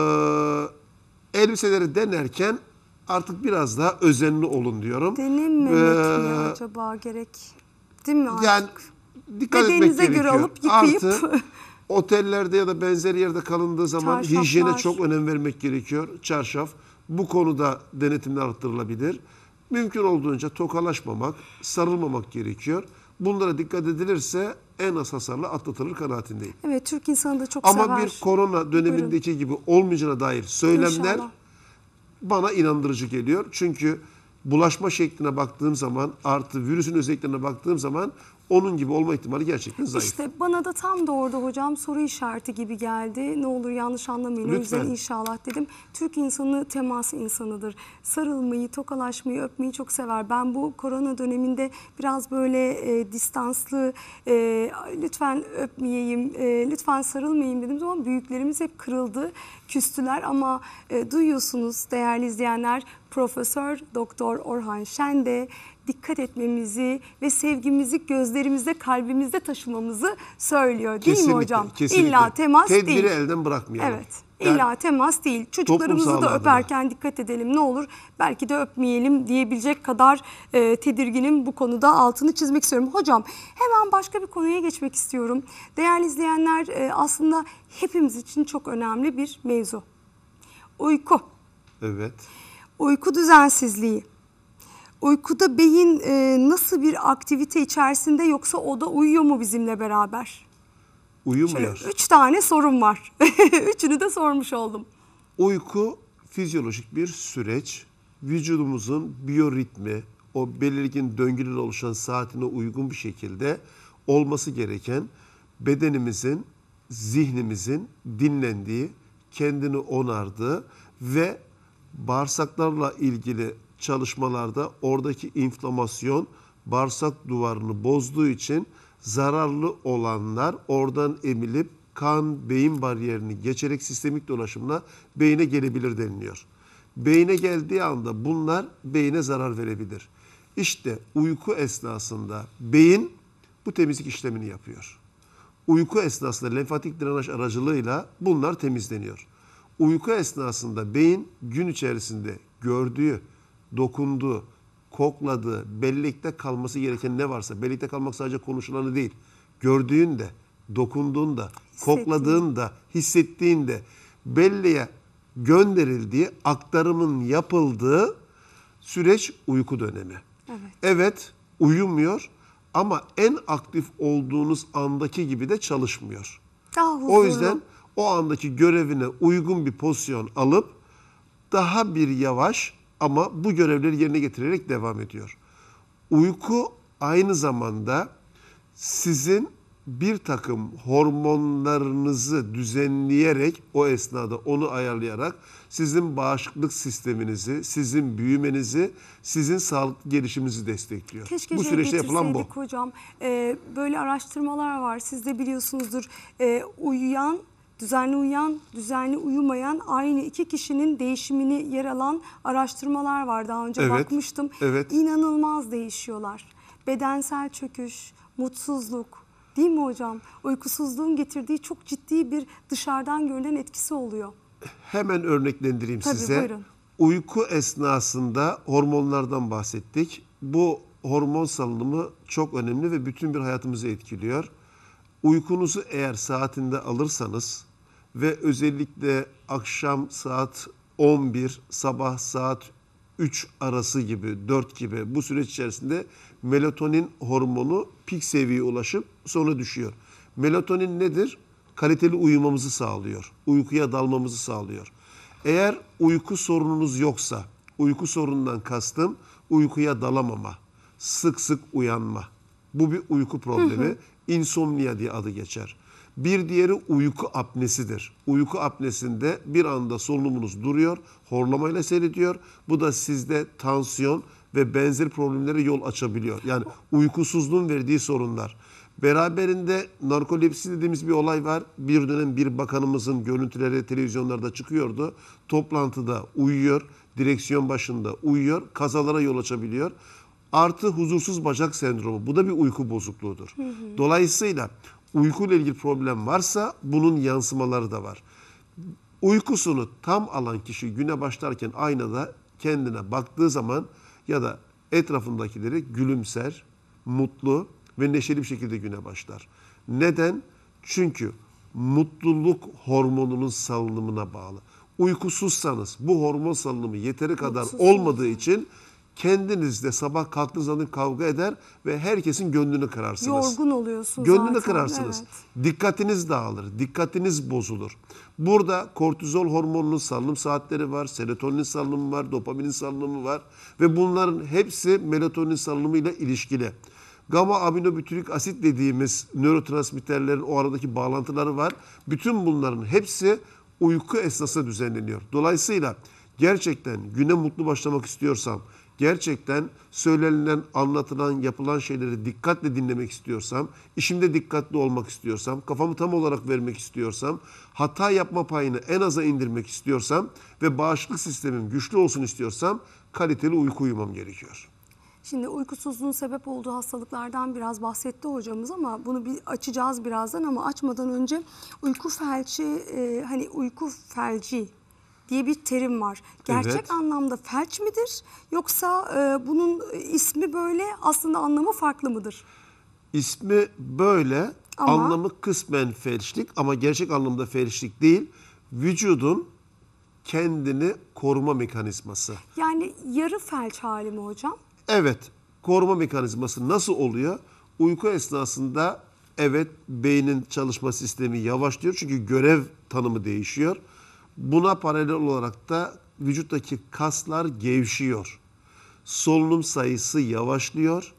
e, elbiseleri denerken artık biraz daha özenli olun diyorum. Denememek Ee, mi acaba gerek? Değil mi artık? Yani dikkat etmek Bedeninize gerekiyor. göre alıp yıkayıp- Artı otellerde ya da benzeri yerde kalındığı zaman Çarşaflar. hijyene çok önem vermek gerekiyor. Çarşaf. Bu konuda denetimler arttırılabilir. Mümkün olduğunca tokalaşmamak, sarılmamak gerekiyor. Bunlara dikkat edilirse en az hasarla atlatılır kanaatindeyim. Evet, Türk insanı da çok Ama sever. bir korona dönemindeki gibi olmayacağına dair söylemler İnşallah. bana inandırıcı geliyor. Çünkü bulaşma şekline baktığım zaman artı virüsün özelliklerine baktığım zaman onun gibi olma ihtimali gerçekten zayıf. İşte bana da tam da orada hocam soru işareti gibi geldi. Ne olur yanlış anlamayın. O yüzden Lütfen. inşallah dedim. Türk insanı temas insanıdır. Sarılmayı, tokalaşmayı, öpmeyi çok sever. Ben bu korona döneminde biraz böyle e, distanslı, e, lütfen öpmeyeyim, e, lütfen sarılmayayım dediğim zaman büyüklerimiz hep kırıldı, küstüler ama e, duyuyorsunuz değerli izleyenler. Profesör Doktor Orhan Şen de dikkat etmemizi ve sevgimizi gözlerimizde, kalbimizde taşımamızı söylüyor. Değil mi hocam? Kesinlikle. İlla temas Tedbiri değil. elden bırakmayalım. Evet. Yani İlla temas değil. Çocuklarımızı toplum da sağlığı öperken dikkat edelim. Ne olur belki de öpmeyelim diyebilecek kadar e, tedirginim, bu konuda altını çizmek istiyorum. Hocam hemen başka bir konuya geçmek istiyorum. Değerli izleyenler, e, aslında hepimiz için çok önemli bir mevzu. Uyku. Evet. Uyku düzensizliği. Uykuda beyin e, nasıl bir aktivite içerisinde, yoksa o da uyuyor mu bizimle beraber? Uyumuyor. Şöyle üç tane sorum var. Üçünü de sormuş oldum. Uyku fizyolojik bir süreç. Vücudumuzun biyoritmi, o belirgin döngülerle oluşan saatine uygun bir şekilde olması gereken, bedenimizin, zihnimizin dinlendiği, kendini onardığı ve bağırsaklarla ilgili çalışmalarda oradaki inflamasyon bağırsak duvarını bozduğu için zararlı olanlar oradan emilip kan, beyin bariyerini geçerek sistemik dolaşımla beyine gelebilir deniliyor. Beyine geldiği anda bunlar beyine zarar verebilir. İşte uyku esnasında beyin bu temizlik işlemini yapıyor. Uyku esnasında lenfatik drenaj aracılığıyla bunlar temizleniyor. Uyku esnasında beyin gün içerisinde gördüğü, dokunduğu, kokladığı, bellekte kalması gereken ne varsa, bellekte kalmak sadece konuşulanı değil, gördüğünde, dokunduğunda, kokladığında, hissettiğinde belleğe gönderildiği, aktarımın yapıldığı süreç uyku dönemi. Evet. Evet, uyumuyor ama en aktif olduğunuz andaki gibi de çalışmıyor. Daha huzurlu. O yüzden o andaki görevine uygun bir pozisyon alıp daha bir yavaş ama bu görevleri yerine getirerek devam ediyor. Uyku aynı zamanda sizin bir takım hormonlarınızı düzenleyerek, o esnada onu ayarlayarak sizin bağışıklık sisteminizi, sizin büyümenizi, sizin sağlıklı gelişiminizi destekliyor. Keşke bu şey süreçte yapılan bu. getirseydik hocam. Ee, böyle araştırmalar var. Siz de biliyorsunuzdur. Ee, uyuyan, düzenli uyuyan, düzenli uyumayan aynı iki kişinin değişimini yer alan araştırmalar var. Daha önce Evet, bakmıştım. evet. İnanılmaz değişiyorlar. Bedensel çöküş, mutsuzluk, değil mi hocam? Uykusuzluğun getirdiği çok ciddi bir dışarıdan görülen etkisi oluyor. Hemen örneklendireyim Tabii, size. buyurun. Uyku esnasında hormonlardan bahsettik. Bu hormon salınımı çok önemli ve bütün bir hayatımızı etkiliyor. Uykunuzu eğer saatinde alırsanız ve özellikle akşam saat on bir, sabah saat üç arası gibi, dört gibi bu süreç içerisinde melatonin hormonu pik seviyeye ulaşıp sonra düşüyor. Melatonin nedir? Kaliteli uyumamızı sağlıyor. Uykuya dalmamızı sağlıyor. Eğer uyku sorununuz yoksa, uyku sorunundan kastım uykuya dalamama, sık sık uyanma. Bu bir uyku problemi. İnsomnia diye adı geçer. Bir diğeri uyku apnesidir. Uyku apnesinde bir anda solunumunuz duruyor, horlamayla seyrediyor. Bu da sizde tansiyon ve benzer problemlere yol açabiliyor. Yani uykusuzluğun verdiği sorunlar. Beraberinde narkolepsi dediğimiz bir olay var. Bir dönem bir bakanımızın görüntüleri televizyonlarda çıkıyordu. Toplantıda uyuyor, direksiyon başında uyuyor, kazalara yol açabiliyor. Artı huzursuz bacak sendromu. Bu da bir uyku bozukluğudur. Hı hı. Dolayısıyla uykuyla ilgili problem varsa bunun yansımaları da var. Uykusunu tam alan kişi güne başlarken aynada kendine baktığı zaman ya da etrafındakileri gülümser, mutlu ve neşeli bir şekilde güne başlar. Neden? Çünkü mutluluk hormonunun salınımına bağlı. Uykusuzsanız bu hormon salınımı yeteri kadar olmadığı için kendinizde sabah kalktığınız zaman kavga eder ve herkesin gönlünü kırarsınız. Yorgun oluyorsun Gönlünü zaten. kırarsınız. Evet. Dikkatiniz dağılır. Dikkatiniz bozulur. Burada kortizol hormonunun salınım saatleri var. Serotonin salınımı var. Dopaminin salınımı var. Ve bunların hepsi melatonin salınımıyla ilişkili. Gamma aminobutyrik asit dediğimiz nörotransmitterlerin o aradaki bağlantıları var. Bütün bunların hepsi uyku esnasında düzenleniyor. Dolayısıyla gerçekten güne mutlu başlamak istiyorsam, gerçekten söylenilen, anlatılan, yapılan şeyleri dikkatle dinlemek istiyorsam, işimde dikkatli olmak istiyorsam, kafamı tam olarak vermek istiyorsam, hata yapma payını en aza indirmek istiyorsam ve bağışıklık sistemim güçlü olsun istiyorsam kaliteli uyku uyumam gerekiyor. Şimdi uykusuzluğun sebep olduğu hastalıklardan biraz bahsetti hocamız ama bunu bir açacağız birazdan, ama açmadan önce uyku felci, e, hani uyku felci diye bir terim var. Gerçek Evet. anlamda felç midir yoksa e, bunun ismi böyle, aslında anlamı farklı mıdır? İsmi böyle, Ama- anlamı kısmen felçlik ama gerçek anlamda felçlik değil. Vücudun kendini koruma mekanizması. Yani yarı felç hali mi hocam? Evet, koruma mekanizması nasıl oluyor? Uyku esnasında evet beynin çalışma sistemi yavaşlıyor çünkü görev tanımı değişiyor. Buna paralel olarak da vücuttaki kaslar gevşiyor. Solunum sayısı yavaşlıyor.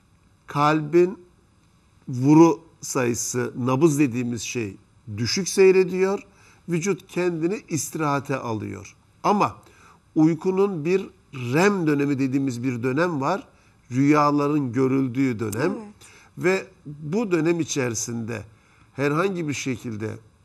Kalbin vuru sayısı, nabız dediğimiz şey düşük seyrediyor. Vücut kendini istirahate alıyor. Ama uykunun bir R E M dönemi dediğimiz bir dönem var. Rüyaların görüldüğü dönem. Evet. Ve bu dönem içerisinde herhangi bir şekilde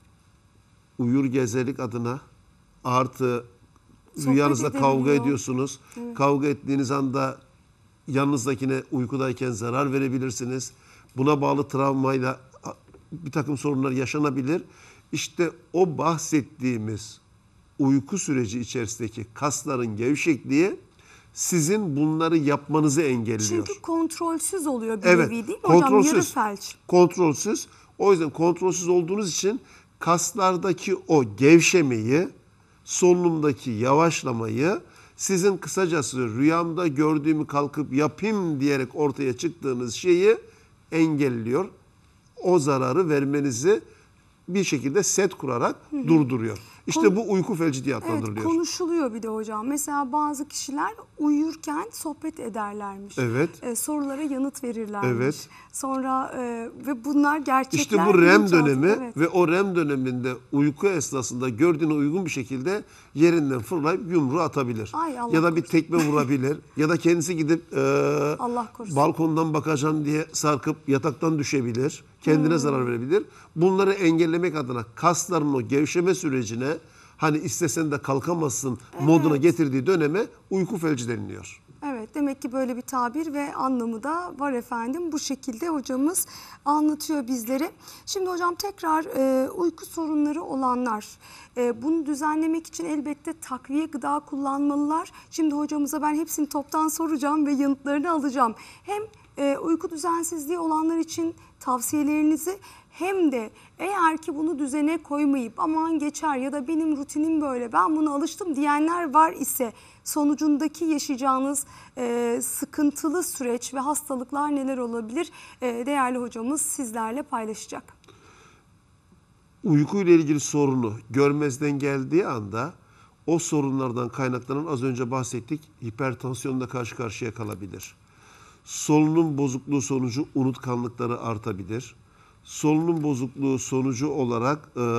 uyur gezelik adına, artı Sohbet rüyanızda kavga edebiliyor. ediyorsunuz. Evet. Kavga ettiğiniz anda yanınızdakine uykudayken zarar verebilirsiniz. Buna bağlı travmayla bir takım sorunlar yaşanabilir. İşte o bahsettiğimiz uyku süreci içerisindeki kasların gevşekliği sizin bunları yapmanızı engelliyor. Çünkü kontrolsüz oluyor bir Evet, nevi değil mi hocam? Yarı kontrolsüz. felç. Kontrolsüz. O yüzden kontrolsüz olduğunuz için kaslardaki o gevşemeyi, solunumdaki yavaşlamayı, sizin kısacası rüyamda gördüğümü kalkıp yapayım diyerek ortaya çıktığınız şeyi engelliyor. O zararı vermenizi bir şekilde set kurarak durduruyor. İşte Kon- bu uyku felci diye Evet, adlandırılıyor. konuşuluyor bir de hocam. Mesela bazı kişiler uyurken sohbet ederlermiş. Evet. Ee, sorulara yanıt verirlermiş. Evet. Sonra e, ve bunlar gerçekler. İşte bu R E M bilinçaltı. dönemi Evet. ve o R E M döneminde uyku esnasında gördüğüne uygun bir şekilde yerinden fırlayıp yumruğu atabilir. Ay, Allah ya da bir korusun. tekme vurabilir. Ya da kendisi gidip e, Allah korusun. balkondan bakacağım diye sarkıp yataktan düşebilir. Kendine Hmm. zarar verebilir. Bunları engellemek adına kasların o gevşeme sürecine, hani istesen de kalkamazsın moduna getirdiği döneme uyku felci deniliyor. Evet, demek ki böyle bir tabir ve anlamı da var efendim. Bu şekilde hocamız anlatıyor bizlere. Şimdi hocam tekrar e, uyku sorunları olanlar e, bunu düzenlemek için elbette takviye gıda kullanmalılar. Şimdi hocamıza ben hepsini toptan soracağım ve yanıtlarını alacağım. Hem e, uyku düzensizliği olanlar için tavsiyelerinizi, hem de eğer ki bunu düzene koymayıp aman geçer ya da benim rutinim böyle, ben buna alıştım diyenler var ise sonucundaki yaşayacağınız e, sıkıntılı süreç ve hastalıklar neler olabilir? E, değerli hocamız sizlerle paylaşacak. Uyku ile ilgili sorunu görmezden geldiği anda o sorunlardan kaynaklanan, az önce bahsettik, hipertansiyonla karşı karşıya kalabilir. Solunum bozukluğu sonucu unutkanlıkları artabilir. Solunum bozukluğu sonucu olarak e,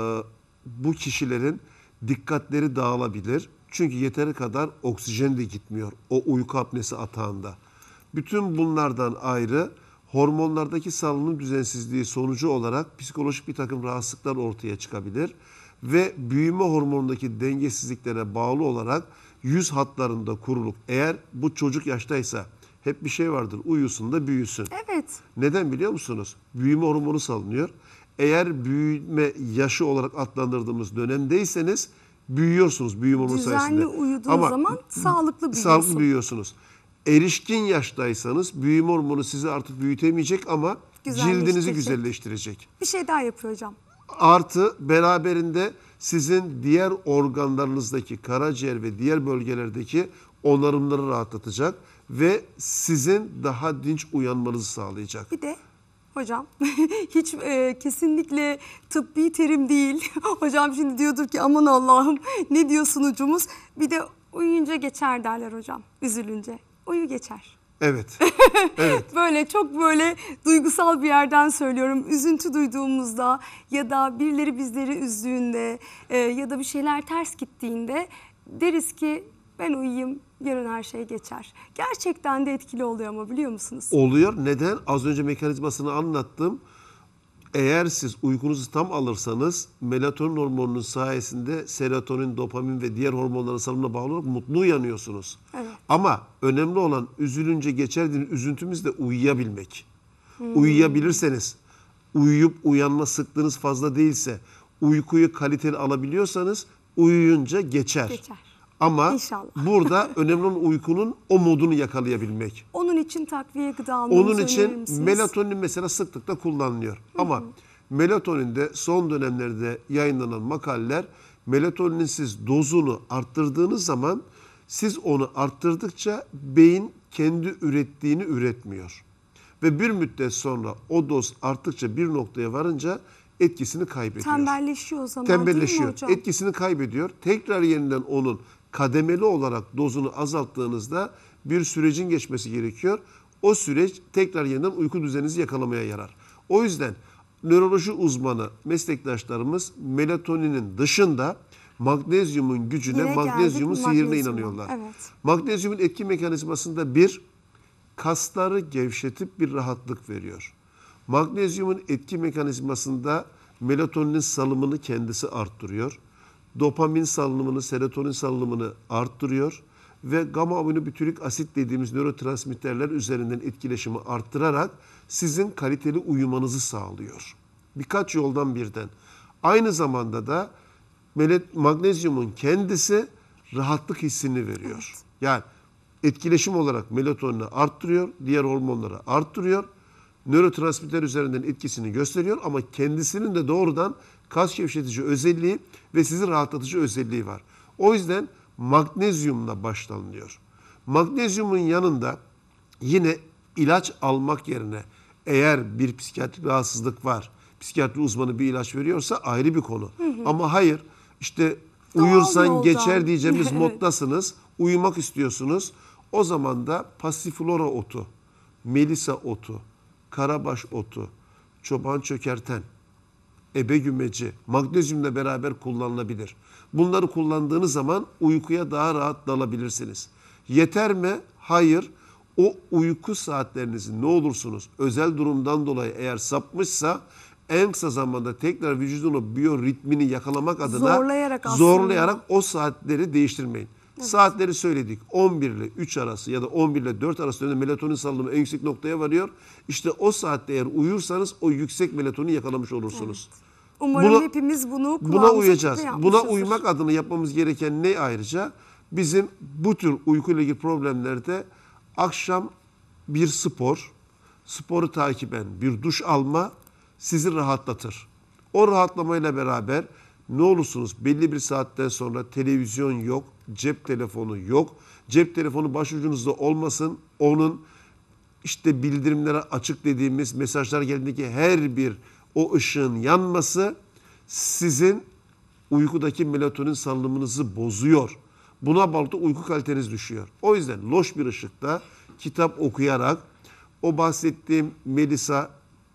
bu kişilerin dikkatleri dağılabilir. Çünkü yeteri kadar oksijen de gitmiyor o uyku apnesi atağında. Bütün bunlardan ayrı hormonlardaki salınım düzensizliği sonucu olarak psikolojik bir takım rahatsızlıklar ortaya çıkabilir. Ve büyüme hormonundaki dengesizliklere bağlı olarak yüz hatlarında kuruluk, eğer bu çocuk yaştaysa hep bir şey vardır, uyusun da büyüsün. Evet. Neden biliyor musunuz? Büyüme hormonu salınıyor. Eğer büyüme yaşı olarak adlandırdığımız dönemdeyseniz büyüyorsunuz büyüme hormonu sayesinde. Düzenli uyuduğunuz zaman sağlıklı büyüyorsun. Sağlıklı büyüyorsunuz. Erişkin yaştaysanız büyüme hormonu sizi artık büyütemeyecek ama cildinizi Güzelleştirecek. güzelleştirecek. Bir şey daha yapıyor hocam. Artı beraberinde sizin diğer organlarınızdaki karaciğer ve diğer bölgelerdeki onarımları rahatlatacak ve sizin daha dinç uyanmanızı sağlayacak. Bir de hocam hiç e, kesinlikle tıbbi terim değil. Hocam şimdi diyordur ki aman Allah'ım ne diyor sunucumuz. Bir de uyuyunca geçer derler hocam, üzülünce. Uyu geçer. Evet. Evet. Böyle çok böyle duygusal bir yerden söylüyorum. Üzüntü duyduğumuzda ya da birileri bizleri üzdüğünde e, ya da bir şeyler ters gittiğinde deriz ki ben uyuyayım, yarın her şey geçer. Gerçekten de etkili oluyor ama biliyor musunuz? Oluyor. Neden? Az önce mekanizmasını anlattım. Eğer siz uykunuzu tam alırsanız melatonin hormonunun sayesinde serotonin, dopamin ve diğer hormonların salınımına bağlı olarak mutlu uyanıyorsunuz. Evet. Ama önemli olan üzülünce geçer dediğin üzüntümüz de uyuyabilmek. Uyuyabilirseniz, uyuyup uyanma sıklığınız fazla değilse, uykuyu kaliteli alabiliyorsanız uyuyunca geçer. Geçer. Ama İnşallah. burada önemli olan uykunun o modunu yakalayabilmek. Onun için takviye gıda almamızı Onun önerir için misiniz? melatonin mesela sıklıkla kullanılıyor. Ama melatoninde son dönemlerde yayınlanan makaleler, melatoninin siz dozunu arttırdığınız zaman siz onu arttırdıkça beyin kendi ürettiğini üretmiyor. Ve bir müddet sonra o doz arttıkça bir noktaya varınca etkisini kaybediyor. Tembelleşiyor o zaman değil mi Tembelleşiyor. hocam? Etkisini kaybediyor. Tekrar yeniden onun kademeli olarak dozunu azalttığınızda bir sürecin geçmesi gerekiyor. O süreç tekrar yeniden uyku düzeninizi yakalamaya yarar. O yüzden nöroloji uzmanı meslektaşlarımız melatoninin dışında magnezyumun gücüne, Yine magnezyumun geldik sihirine magnezyuma. inanıyorlar. Evet. Magnezyumun etki mekanizmasında bir, kasları gevşetip bir rahatlık veriyor. Magnezyumun etki mekanizmasında Melatoninin salımını kendisi arttırıyor. Dopamin salınımını, serotonin salınımını arttırıyor. Ve gamma aminobütürik asit dediğimiz nörotransmitterler üzerinden etkileşimi arttırarak sizin kaliteli uyumanızı sağlıyor. Birkaç yoldan birden. Aynı zamanda da magnezyumun kendisi rahatlık hissini veriyor. Evet. Yani etkileşim olarak melatonini arttırıyor, diğer hormonları arttırıyor. Nörotransmitter üzerinden etkisini gösteriyor ama kendisinin de doğrudan kas gevşetici özelliği ve sizi rahatlatıcı özelliği var. O yüzden magnezyumla başlanılıyor. Magnezyumun yanında yine ilaç almak yerine eğer bir psikiyatrik rahatsızlık var, psikiyatri uzmanı bir ilaç veriyorsa ayrı bir konu. Hı hı. Ama hayır, işte doğal uyursan yoldan geçer diyeceğimiz evet. moddasınız, uyumak istiyorsunuz. O zaman da passiflora otu, melisa otu, karabaş otu, çoban çökerten, ebe gümeci, magnezyumla beraber kullanılabilir. Bunları kullandığınız zaman uykuya daha rahat dalabilirsiniz. Yeter mi? Hayır. O uyku saatlerinizi ne olursunuz özel durumdan dolayı eğer sapmışsa en kısa zamanda tekrar vücudun biyoritmini yakalamak adına zorlayarak, zorlayarak o saatleri değiştirmeyin. Evet. Saatleri söyledik. on bir ile üç arası ya da on bir ile dört arası dönemde melatonin salınımı en yüksek noktaya varıyor. İşte o saatte eğer uyursanız o yüksek melatoni yakalamış olursunuz. Evet. Umarım buna, hepimiz bunu buna uyacağız. Buna uymak adına yapmamız gereken ne ayrıca? Bizim bu tür uykuyla ilgili problemlerde akşam bir spor, sporu takiben bir duş alma sizi rahatlatır. O rahatlamayla beraber ne olursunuz belli bir saatten sonra televizyon yok, cep telefonu yok. Cep telefonu başucunuzda olmasın. Onun işte bildirimlere açık dediğimiz mesajlar geldiğindeki her bir o ışığın yanması sizin uykudaki melatonin salınımınızı bozuyor. Buna bağlı uyku kaliteniz düşüyor. O yüzden loş bir ışıkta kitap okuyarak o bahsettiğim melisa,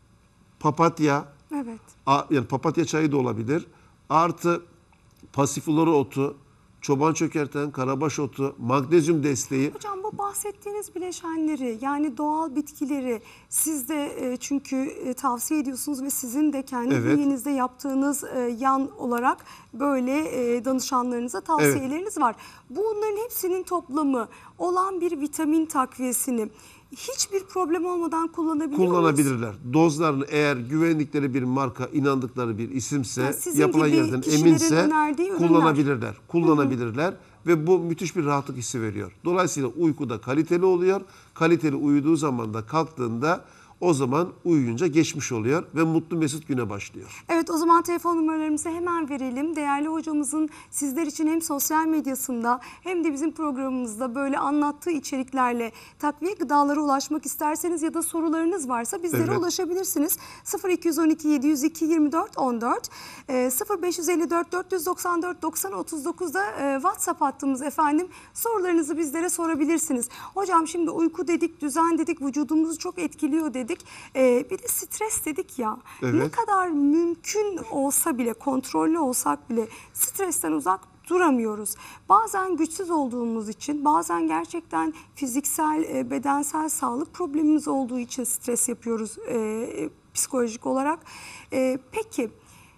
papatya, evet. yani papatya çayı da olabilir. Artı passiflora otu, çoban çökerten, karabaş otu, magnezyum desteği. Hocam bu bahsettiğiniz bileşenleri yani doğal bitkileri siz de çünkü tavsiye ediyorsunuz ve sizin de kendi evet. bünyenizde yaptığınız yan olarak böyle danışanlarınıza tavsiyeleriniz evet. var. Bunların hepsinin toplamı olan bir vitamin takviyesini hiçbir problem olmadan kullanabilir kullanabilirler. Miyiz? Dozlarını eğer güvendikleri bir marka, inandıkları bir isimse, yani yapılan yerden eminse kullanabilirler. Kullanabilirler hı hı. ve bu müthiş bir rahatlık hissi veriyor. Dolayısıyla uykuda kaliteli oluyor. Kaliteli uyuduğu zaman da kalktığında o zaman uyuyunca geçmiş oluyor ve mutlu mesut güne başlıyor. Evet, o zaman telefon numaralarımızı hemen verelim. Değerli hocamızın sizler için hem sosyal medyasında hem de bizim programımızda böyle anlattığı içeriklerle takviye gıdalara ulaşmak isterseniz ya da sorularınız varsa bizlere evet. ulaşabilirsiniz. sıfır iki on iki yedi yüz iki yirmi dört on dört sıfır beş yüz elli dört dört yüz doksan dört doksan otuz dokuzda WhatsApp hattımız efendim. Sorularınızı bizlere sorabilirsiniz. Hocam şimdi uyku dedik, düzen dedik, vücudumuzu çok etkiliyor dedik. Ee, bir de stres dedik ya. Evet. Ne kadar mümkün olsa bile, kontrollü olsak bile stresten uzak duramıyoruz. Bazen güçsüz olduğumuz için, bazen gerçekten fiziksel, bedensel sağlık problemimiz olduğu için stres yapıyoruz e, psikolojik olarak. E, peki,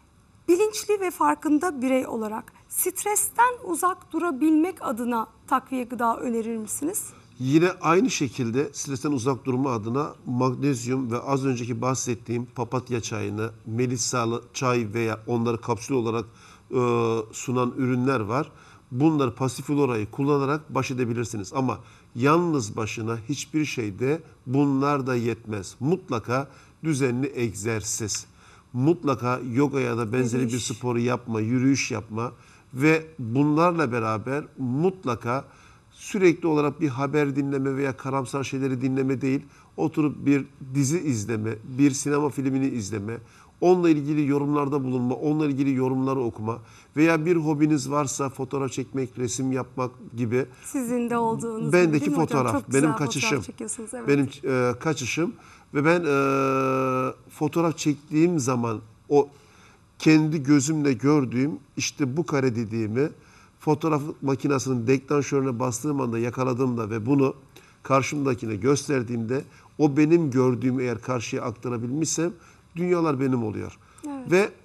bilinçli ve farkında birey olarak stresten uzak durabilmek adına takviye gıda önerir misiniz? Yine aynı şekilde stresten uzak durma adına magnezyum ve az önceki bahsettiğim papatya çayını, melisalı çay veya onları kapsül olarak e, sunan ürünler var. Bunları passiflorayı kullanarak baş edebilirsiniz. Ama yalnız başına hiçbir şeyde bunlar da yetmez. Mutlaka düzenli egzersiz, mutlaka yoga ya da benzeri yürüyüş. bir sporu yapma, yürüyüş yapma ve bunlarla beraber mutlaka sürekli olarak bir haber dinleme veya karamsar şeyleri dinleme değil, oturup bir dizi izleme, bir sinema filmini izleme, onunla ilgili yorumlarda bulunma, onunla ilgili yorumları okuma veya bir hobiniz varsa fotoğraf çekmek, resim yapmak gibi. Sizin de olduğunuz bendeki gibi, fotoğraf, benim kaçışım, evet. benim e, kaçışım ve ben e, fotoğraf çektiğim zaman o kendi gözümle gördüğüm işte bu kare dediğimi fotoğraf makinesinin deklanşörüne bastığım anda yakaladığımda ve bunu karşımdakine gösterdiğimde o benim gördüğümü eğer karşıya aktarabilmişsem dünyalar benim oluyor. Evet. Ve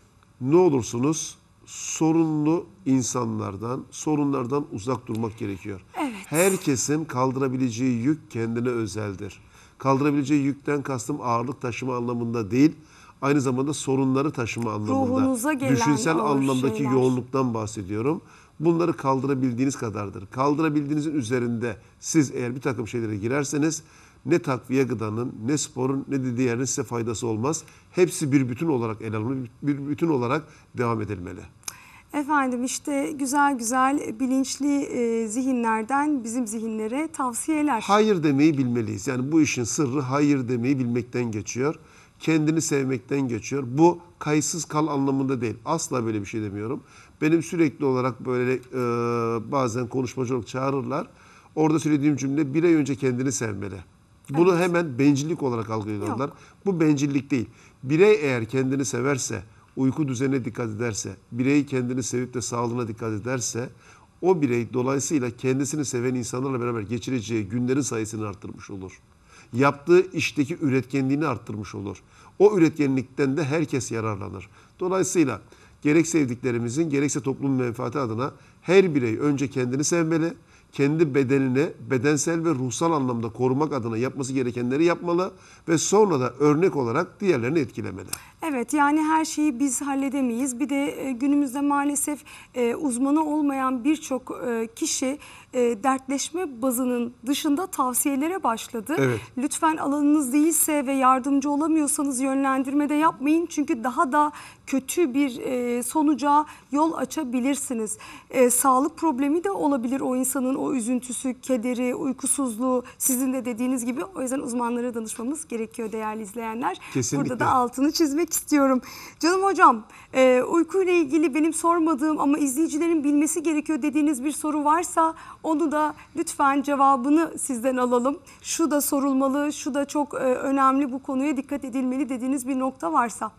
ne olursunuz sorunlu insanlardan, sorunlardan uzak durmak gerekiyor. Evet. Herkesin kaldırabileceği yük kendine özeldir. Kaldırabileceği yükten kastım ağırlık taşıma anlamında değil, aynı zamanda sorunları taşıma anlamında. Ruhunuza gelen Düşünsel ağır anlamdaki şeyler. yoğunluktan bahsediyorum. Bunları kaldırabildiğiniz kadardır. Kaldırabildiğinizin üzerinde siz eğer bir takım şeylere girerseniz ne takviye gıdanın, ne sporun, ne de diğerinin size faydası olmaz. Hepsi bir bütün olarak ele alınmalı, bir bütün olarak devam edilmeli. Efendim işte güzel güzel bilinçli e, zihinlerden bizim zihinlere tavsiyeler. Hayır demeyi bilmeliyiz. Yani bu işin sırrı hayır demeyi bilmekten geçiyor. Kendini sevmekten geçiyor. Bu kayıtsız kal anlamında değil. Asla böyle bir şey demiyorum. Benim sürekli olarak böyle e, bazen konuşmacı olarak çağırırlar. Orada söylediğim cümle bir ay önce kendini sevmeli. Bunu Evet. hemen bencillik olarak algılıyorlar. Yok. Bu bencillik değil. Birey eğer kendini severse, uyku düzenine dikkat ederse, birey kendini sevip de sağlığına dikkat ederse, o birey dolayısıyla kendisini seven insanlarla beraber geçireceği günlerin sayısını arttırmış olur. Yaptığı işteki üretkenliğini arttırmış olur. O üretkenlikten de herkes yararlanır. Dolayısıyla gerek sevdiklerimizin gerekse toplumun menfaati adına her birey önce kendini sevmeli, kendi bedenini bedensel ve ruhsal anlamda korumak adına yapması gerekenleri yapmalı ve sonra da örnek olarak diğerlerini etkilemeli. Evet, yani her şeyi biz halledemeyiz. Bir de e, günümüzde maalesef e, uzmanı olmayan birçok e, kişi e, dertleşme bazının dışında tavsiyelere başladı. Evet. Lütfen alanınız değilse ve yardımcı olamıyorsanız yönlendirme de yapmayın. Çünkü daha da kötü bir e, sonuca yol açabilirsiniz. E, sağlık problemi de olabilir o insanın, o üzüntüsü, kederi, uykusuzluğu, sizin de dediğiniz gibi. O yüzden uzmanlara danışmamız gerekiyor değerli izleyenler. Kesinlikle. Burada da altını çizmek istiyorum. Canım hocam, e, uykuyla ilgili benim sormadığım ama izleyicilerin bilmesi gerekiyor dediğiniz bir soru varsa onu da lütfen cevabını sizden alalım. Şu da sorulmalı, şu da çok e, önemli, bu konuya dikkat edilmeli dediğiniz bir nokta varsa.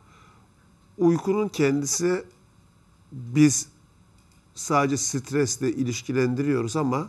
Uykunun kendisi biz sadece stresle ilişkilendiriyoruz ama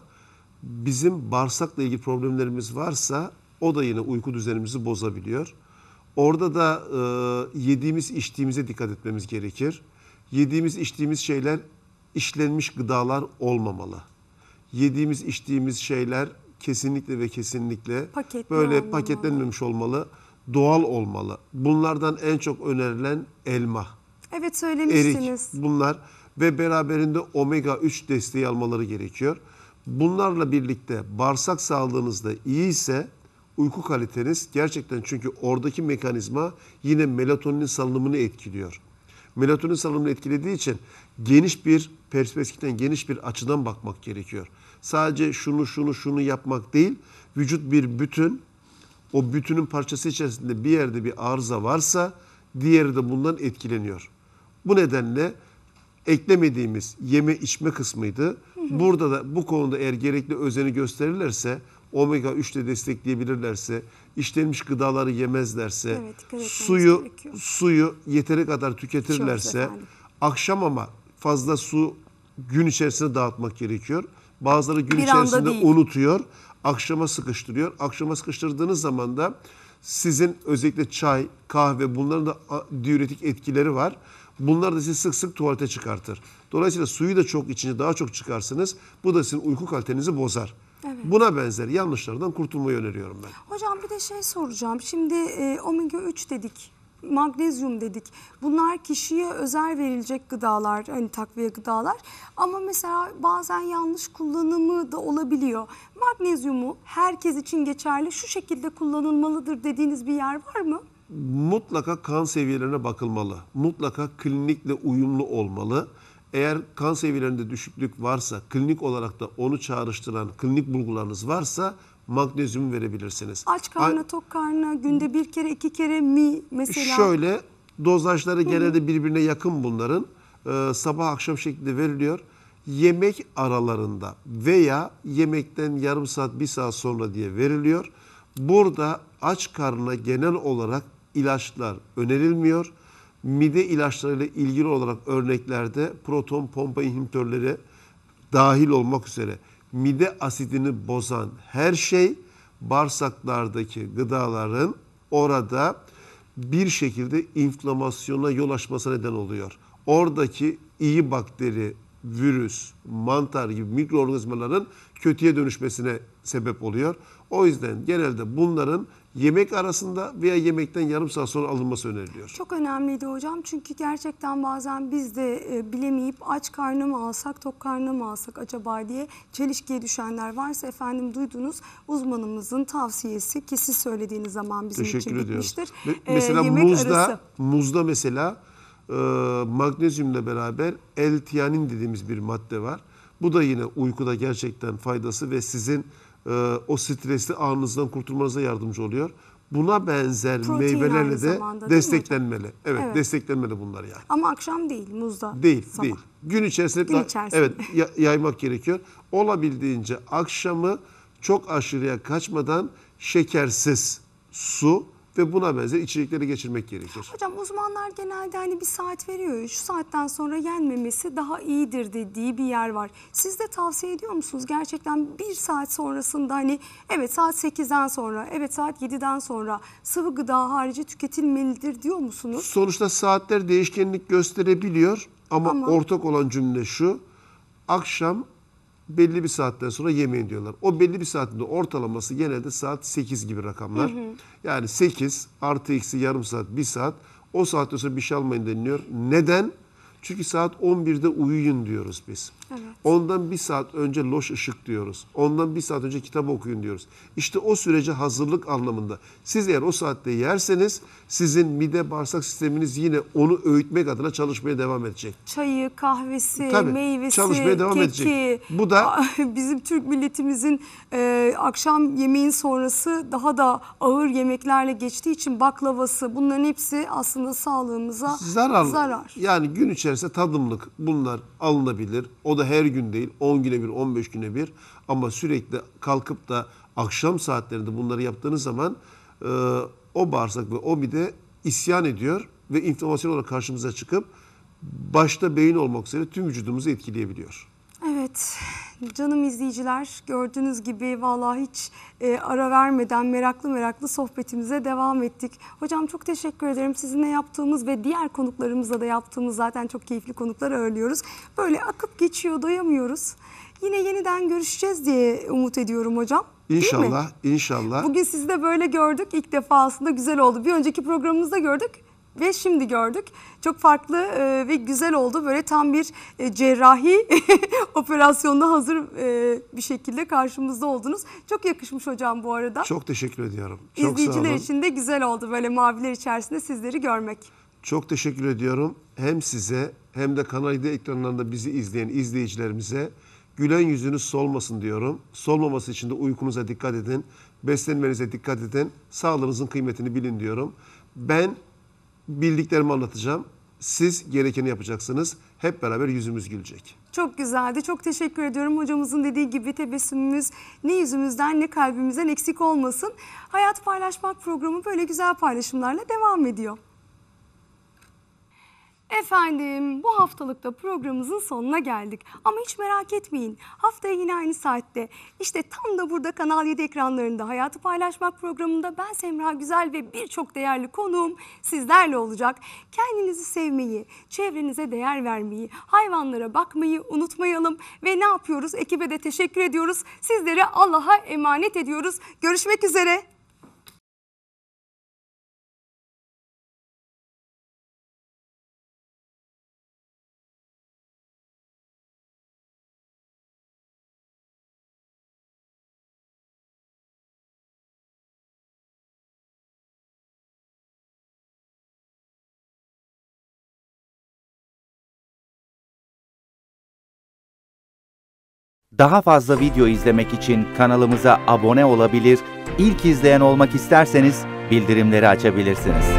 bizim bağırsakla ilgili problemlerimiz varsa o da yine uyku düzenimizi bozabiliyor. Orada da e, yediğimiz içtiğimize dikkat etmemiz gerekir. Yediğimiz içtiğimiz şeyler işlenmiş gıdalar olmamalı. Yediğimiz içtiğimiz şeyler kesinlikle ve kesinlikle Paketli böyle olmamalı. paketlenmemiş olmalı, doğal olmalı. Bunlardan en çok önerilen elma, Evet, erik, söylemiştiniz. bunlar ve beraberinde omega üç desteği almaları gerekiyor. Bunlarla birlikte bağırsak sağlığınız da iyi ise uyku kaliteniz gerçekten, çünkü oradaki mekanizma yine melatonin salınımını etkiliyor. Melatonin salınımını etkilediği için geniş bir perspektiften, geniş bir açıdan bakmak gerekiyor. Sadece şunu şunu şunu yapmak değil, vücut bir bütün. O bütünün parçası içerisinde bir yerde bir arıza varsa diğeri de bundan etkileniyor. Bu nedenle eklemediğimiz yeme içme kısmıydı. Burada da bu konuda eğer gerekli özeni gösterirlerse, omega üç de destekleyebilirlerse, işlenmiş gıdaları yemezlerse, Evet, dikkat etmemiz suyu gerekiyor. suyu yeteri kadar tüketirlerse, İçiyoruz efendim. akşam ama fazla su gün içerisinde dağıtmak gerekiyor. Bazıları gün Bir anda içerisinde değil. unutuyor, akşama sıkıştırıyor. Akşama sıkıştırdığınız zaman da sizin özellikle çay, kahve, bunların da diüretik etkileri var. Bunlar da sizi sık sık tuvalete çıkartır. Dolayısıyla suyu da çok içince daha çok çıkarsınız. Bu da sizin uyku kalitenizi bozar. Evet. Buna benzer yanlışlardan kurtulmayı öneriyorum ben. Hocam bir de şey soracağım. Şimdi e, omega üç dedik, magnezyum dedik. Bunlar kişiye özel verilecek gıdalar, hani takviye gıdalar. Ama mesela bazen yanlış kullanımı da olabiliyor. Magnezyumu herkes için geçerli, şu şekilde kullanılmalıdır dediğiniz bir yer var mı? Mutlaka kan seviyelerine bakılmalı. Mutlaka klinikle uyumlu olmalı. Eğer kan seviyelerinde düşüklük varsa, klinik olarak da onu çağrıştıran klinik bulgularınız varsa magnezyum verebilirsiniz. Aç karnına, tok karnına, günde bir kere, iki kere mi mesela? Şöyle, dozajları genelde birbirine yakın bunların. Ee, sabah akşam şeklinde veriliyor. Yemek aralarında veya yemekten yarım saat, bir saat sonra diye veriliyor. Burada aç karnına genel olarak ilaçlar önerilmiyor. Mide ilaçlarıyla ilgili olarak örneklerde proton pompa inhibitörleri dahil olmak üzere mide asidini bozan her şey bağırsaklardaki gıdaların orada bir şekilde inflamasyona yol açmasına neden oluyor. oradaki iyi bakteri, virüs, mantar gibi mikroorganizmaların kötüye dönüşmesine sebep oluyor. O yüzden genelde bunların yemek arasında veya yemekten yarım saat sonra alınması öneriliyor. Çok önemliydi hocam çünkü gerçekten bazen biz de e, bilemeyip aç karnı mı alsak, tok karnı mı alsak acaba diye çelişkiye düşenler varsa efendim duydunuz uzmanımızın tavsiyesi ki siz söylediğiniz zaman bizim Teşekkür için ediyorum. bitmiştir. Me- mesela E, yemek muzda, arası. muzda mesela e, magnezyumla beraber L-tianin dediğimiz bir madde var. Bu da yine uykuda gerçekten faydası ve sizin e, o stresli anınızdan kurtulmanıza yardımcı oluyor. Buna benzer Protein meyvelerle aynı de zamanda, değil mi desteklenmeli. Evet, Evet. desteklenmeli bunlar yani. Ama akşam değil, muzda. Değil, sabah. değil. Gün içerisinde, Gün da- içerisinde. evet ya- yaymak gerekiyor. Olabildiğince akşamı çok aşırıya kaçmadan şekersiz su ve buna benzer içerikleri geçirmek gerekir. Hocam uzmanlar genelde hani bir saat veriyor. Şu saatten sonra yenmemesi daha iyidir dediği bir yer var. Siz de tavsiye ediyor musunuz? Gerçekten bir saat sonrasında hani evet saat sekizden sonra, evet saat yediden sonra sıvı gıda harici tüketilmelidir diyor musunuz? Sonuçta saatler değişkenlik gösterebiliyor ama, Ama- ortak olan cümle şu: akşam belli bir saatten sonra yemeyin diyorlar. O belli bir saatin de ortalaması genelde saat sekiz gibi rakamlar. Hı hı. Yani sekiz artı eksi yarım saat, bir saat. O saatten sonra bir şey almayın deniliyor. Neden? Çünkü saat on birde uyuyun diyoruz biz. Evet. Ondan bir saat önce loş ışık diyoruz. Ondan bir saat önce kitap okuyun diyoruz. İşte o sürece hazırlık anlamında. Siz eğer o saatte yerseniz sizin mide bağırsak sisteminiz yine onu öğütmek adına çalışmaya devam edecek. Çayı, kahvesi, Tabii, meyvesi, çalışmaya devam keki. edecek. Bu da- bizim Türk milletimizin e, akşam yemeğin sonrası daha da ağır yemeklerle geçtiği için baklavası bunların hepsi aslında sağlığımıza Zararlı. zarar. Yani gün içerisinde tadımlık bunlar alınabilir. O da her gün değil, on güne bir, on beş güne bir. Ama sürekli kalkıp da akşam saatlerinde bunları yaptığınız zaman e, o bağırsak ve o mide isyan ediyor ve inflamasyon olarak karşımıza çıkıp başta beyin olmak üzere tüm vücudumuzu etkileyebiliyor. Evet, canım izleyiciler gördüğünüz gibi vallahi hiç e, ara vermeden meraklı meraklı sohbetimize devam ettik. Hocam çok teşekkür ederim. Sizinle yaptığımız ve diğer konuklarımızla da yaptığımız zaten çok keyifli konuklar ağırlıyoruz. Böyle akıp geçiyor, doyamıyoruz. Yine yeniden görüşeceğiz diye umut ediyorum hocam. Değil mi? İnşallah, inşallah. Bugün sizi de böyle gördük. İlk defa aslında güzel oldu. Bir önceki programımızda gördük ve şimdi gördük. Çok farklı e, ve güzel oldu. Böyle tam bir e, cerrahi operasyonda hazır e, bir şekilde karşımızda oldunuz. Çok yakışmış hocam bu arada. Çok teşekkür ediyorum. Çok sağ İzleyiciler olun. için de güzel oldu böyle maviler içerisinde sizleri görmek. Çok teşekkür ediyorum. Hem size hem de Kanal yedi ekranlarında bizi izleyen izleyicilerimize gülen yüzünüz solmasın diyorum. Solmaması için de uykunuza dikkat edin. Beslenmenize dikkat edin. Sağlığınızın kıymetini bilin diyorum. Ben bildiklerimi anlatacağım. Siz gerekeni yapacaksınız. Hep beraber yüzümüz gülecek. Çok güzeldi. Çok teşekkür ediyorum. Hocamızın dediği gibi tebessümümüz ne yüzümüzden ne kalbimizden eksik olmasın. Hayat Paylaşmak programı böyle güzel paylaşımlarla devam ediyor. Efendim bu haftalıkta programımızın sonuna geldik. Ama hiç merak etmeyin. Haftaya yine aynı saatte. İşte tam da burada Kanal yedi ekranlarında Hayatı Paylaşmak programında ben Semra Güzel ve birçok değerli konuğum sizlerle olacak. Kendinizi sevmeyi, çevrenize değer vermeyi, hayvanlara bakmayı unutmayalım. Ve ne yapıyoruz? Ekibe de teşekkür ediyoruz. Sizleri Allah'a emanet ediyoruz. Görüşmek üzere. Daha fazla video izlemek için kanalımıza abone olabilir, ilk izleyen olmak isterseniz bildirimleri açabilirsiniz.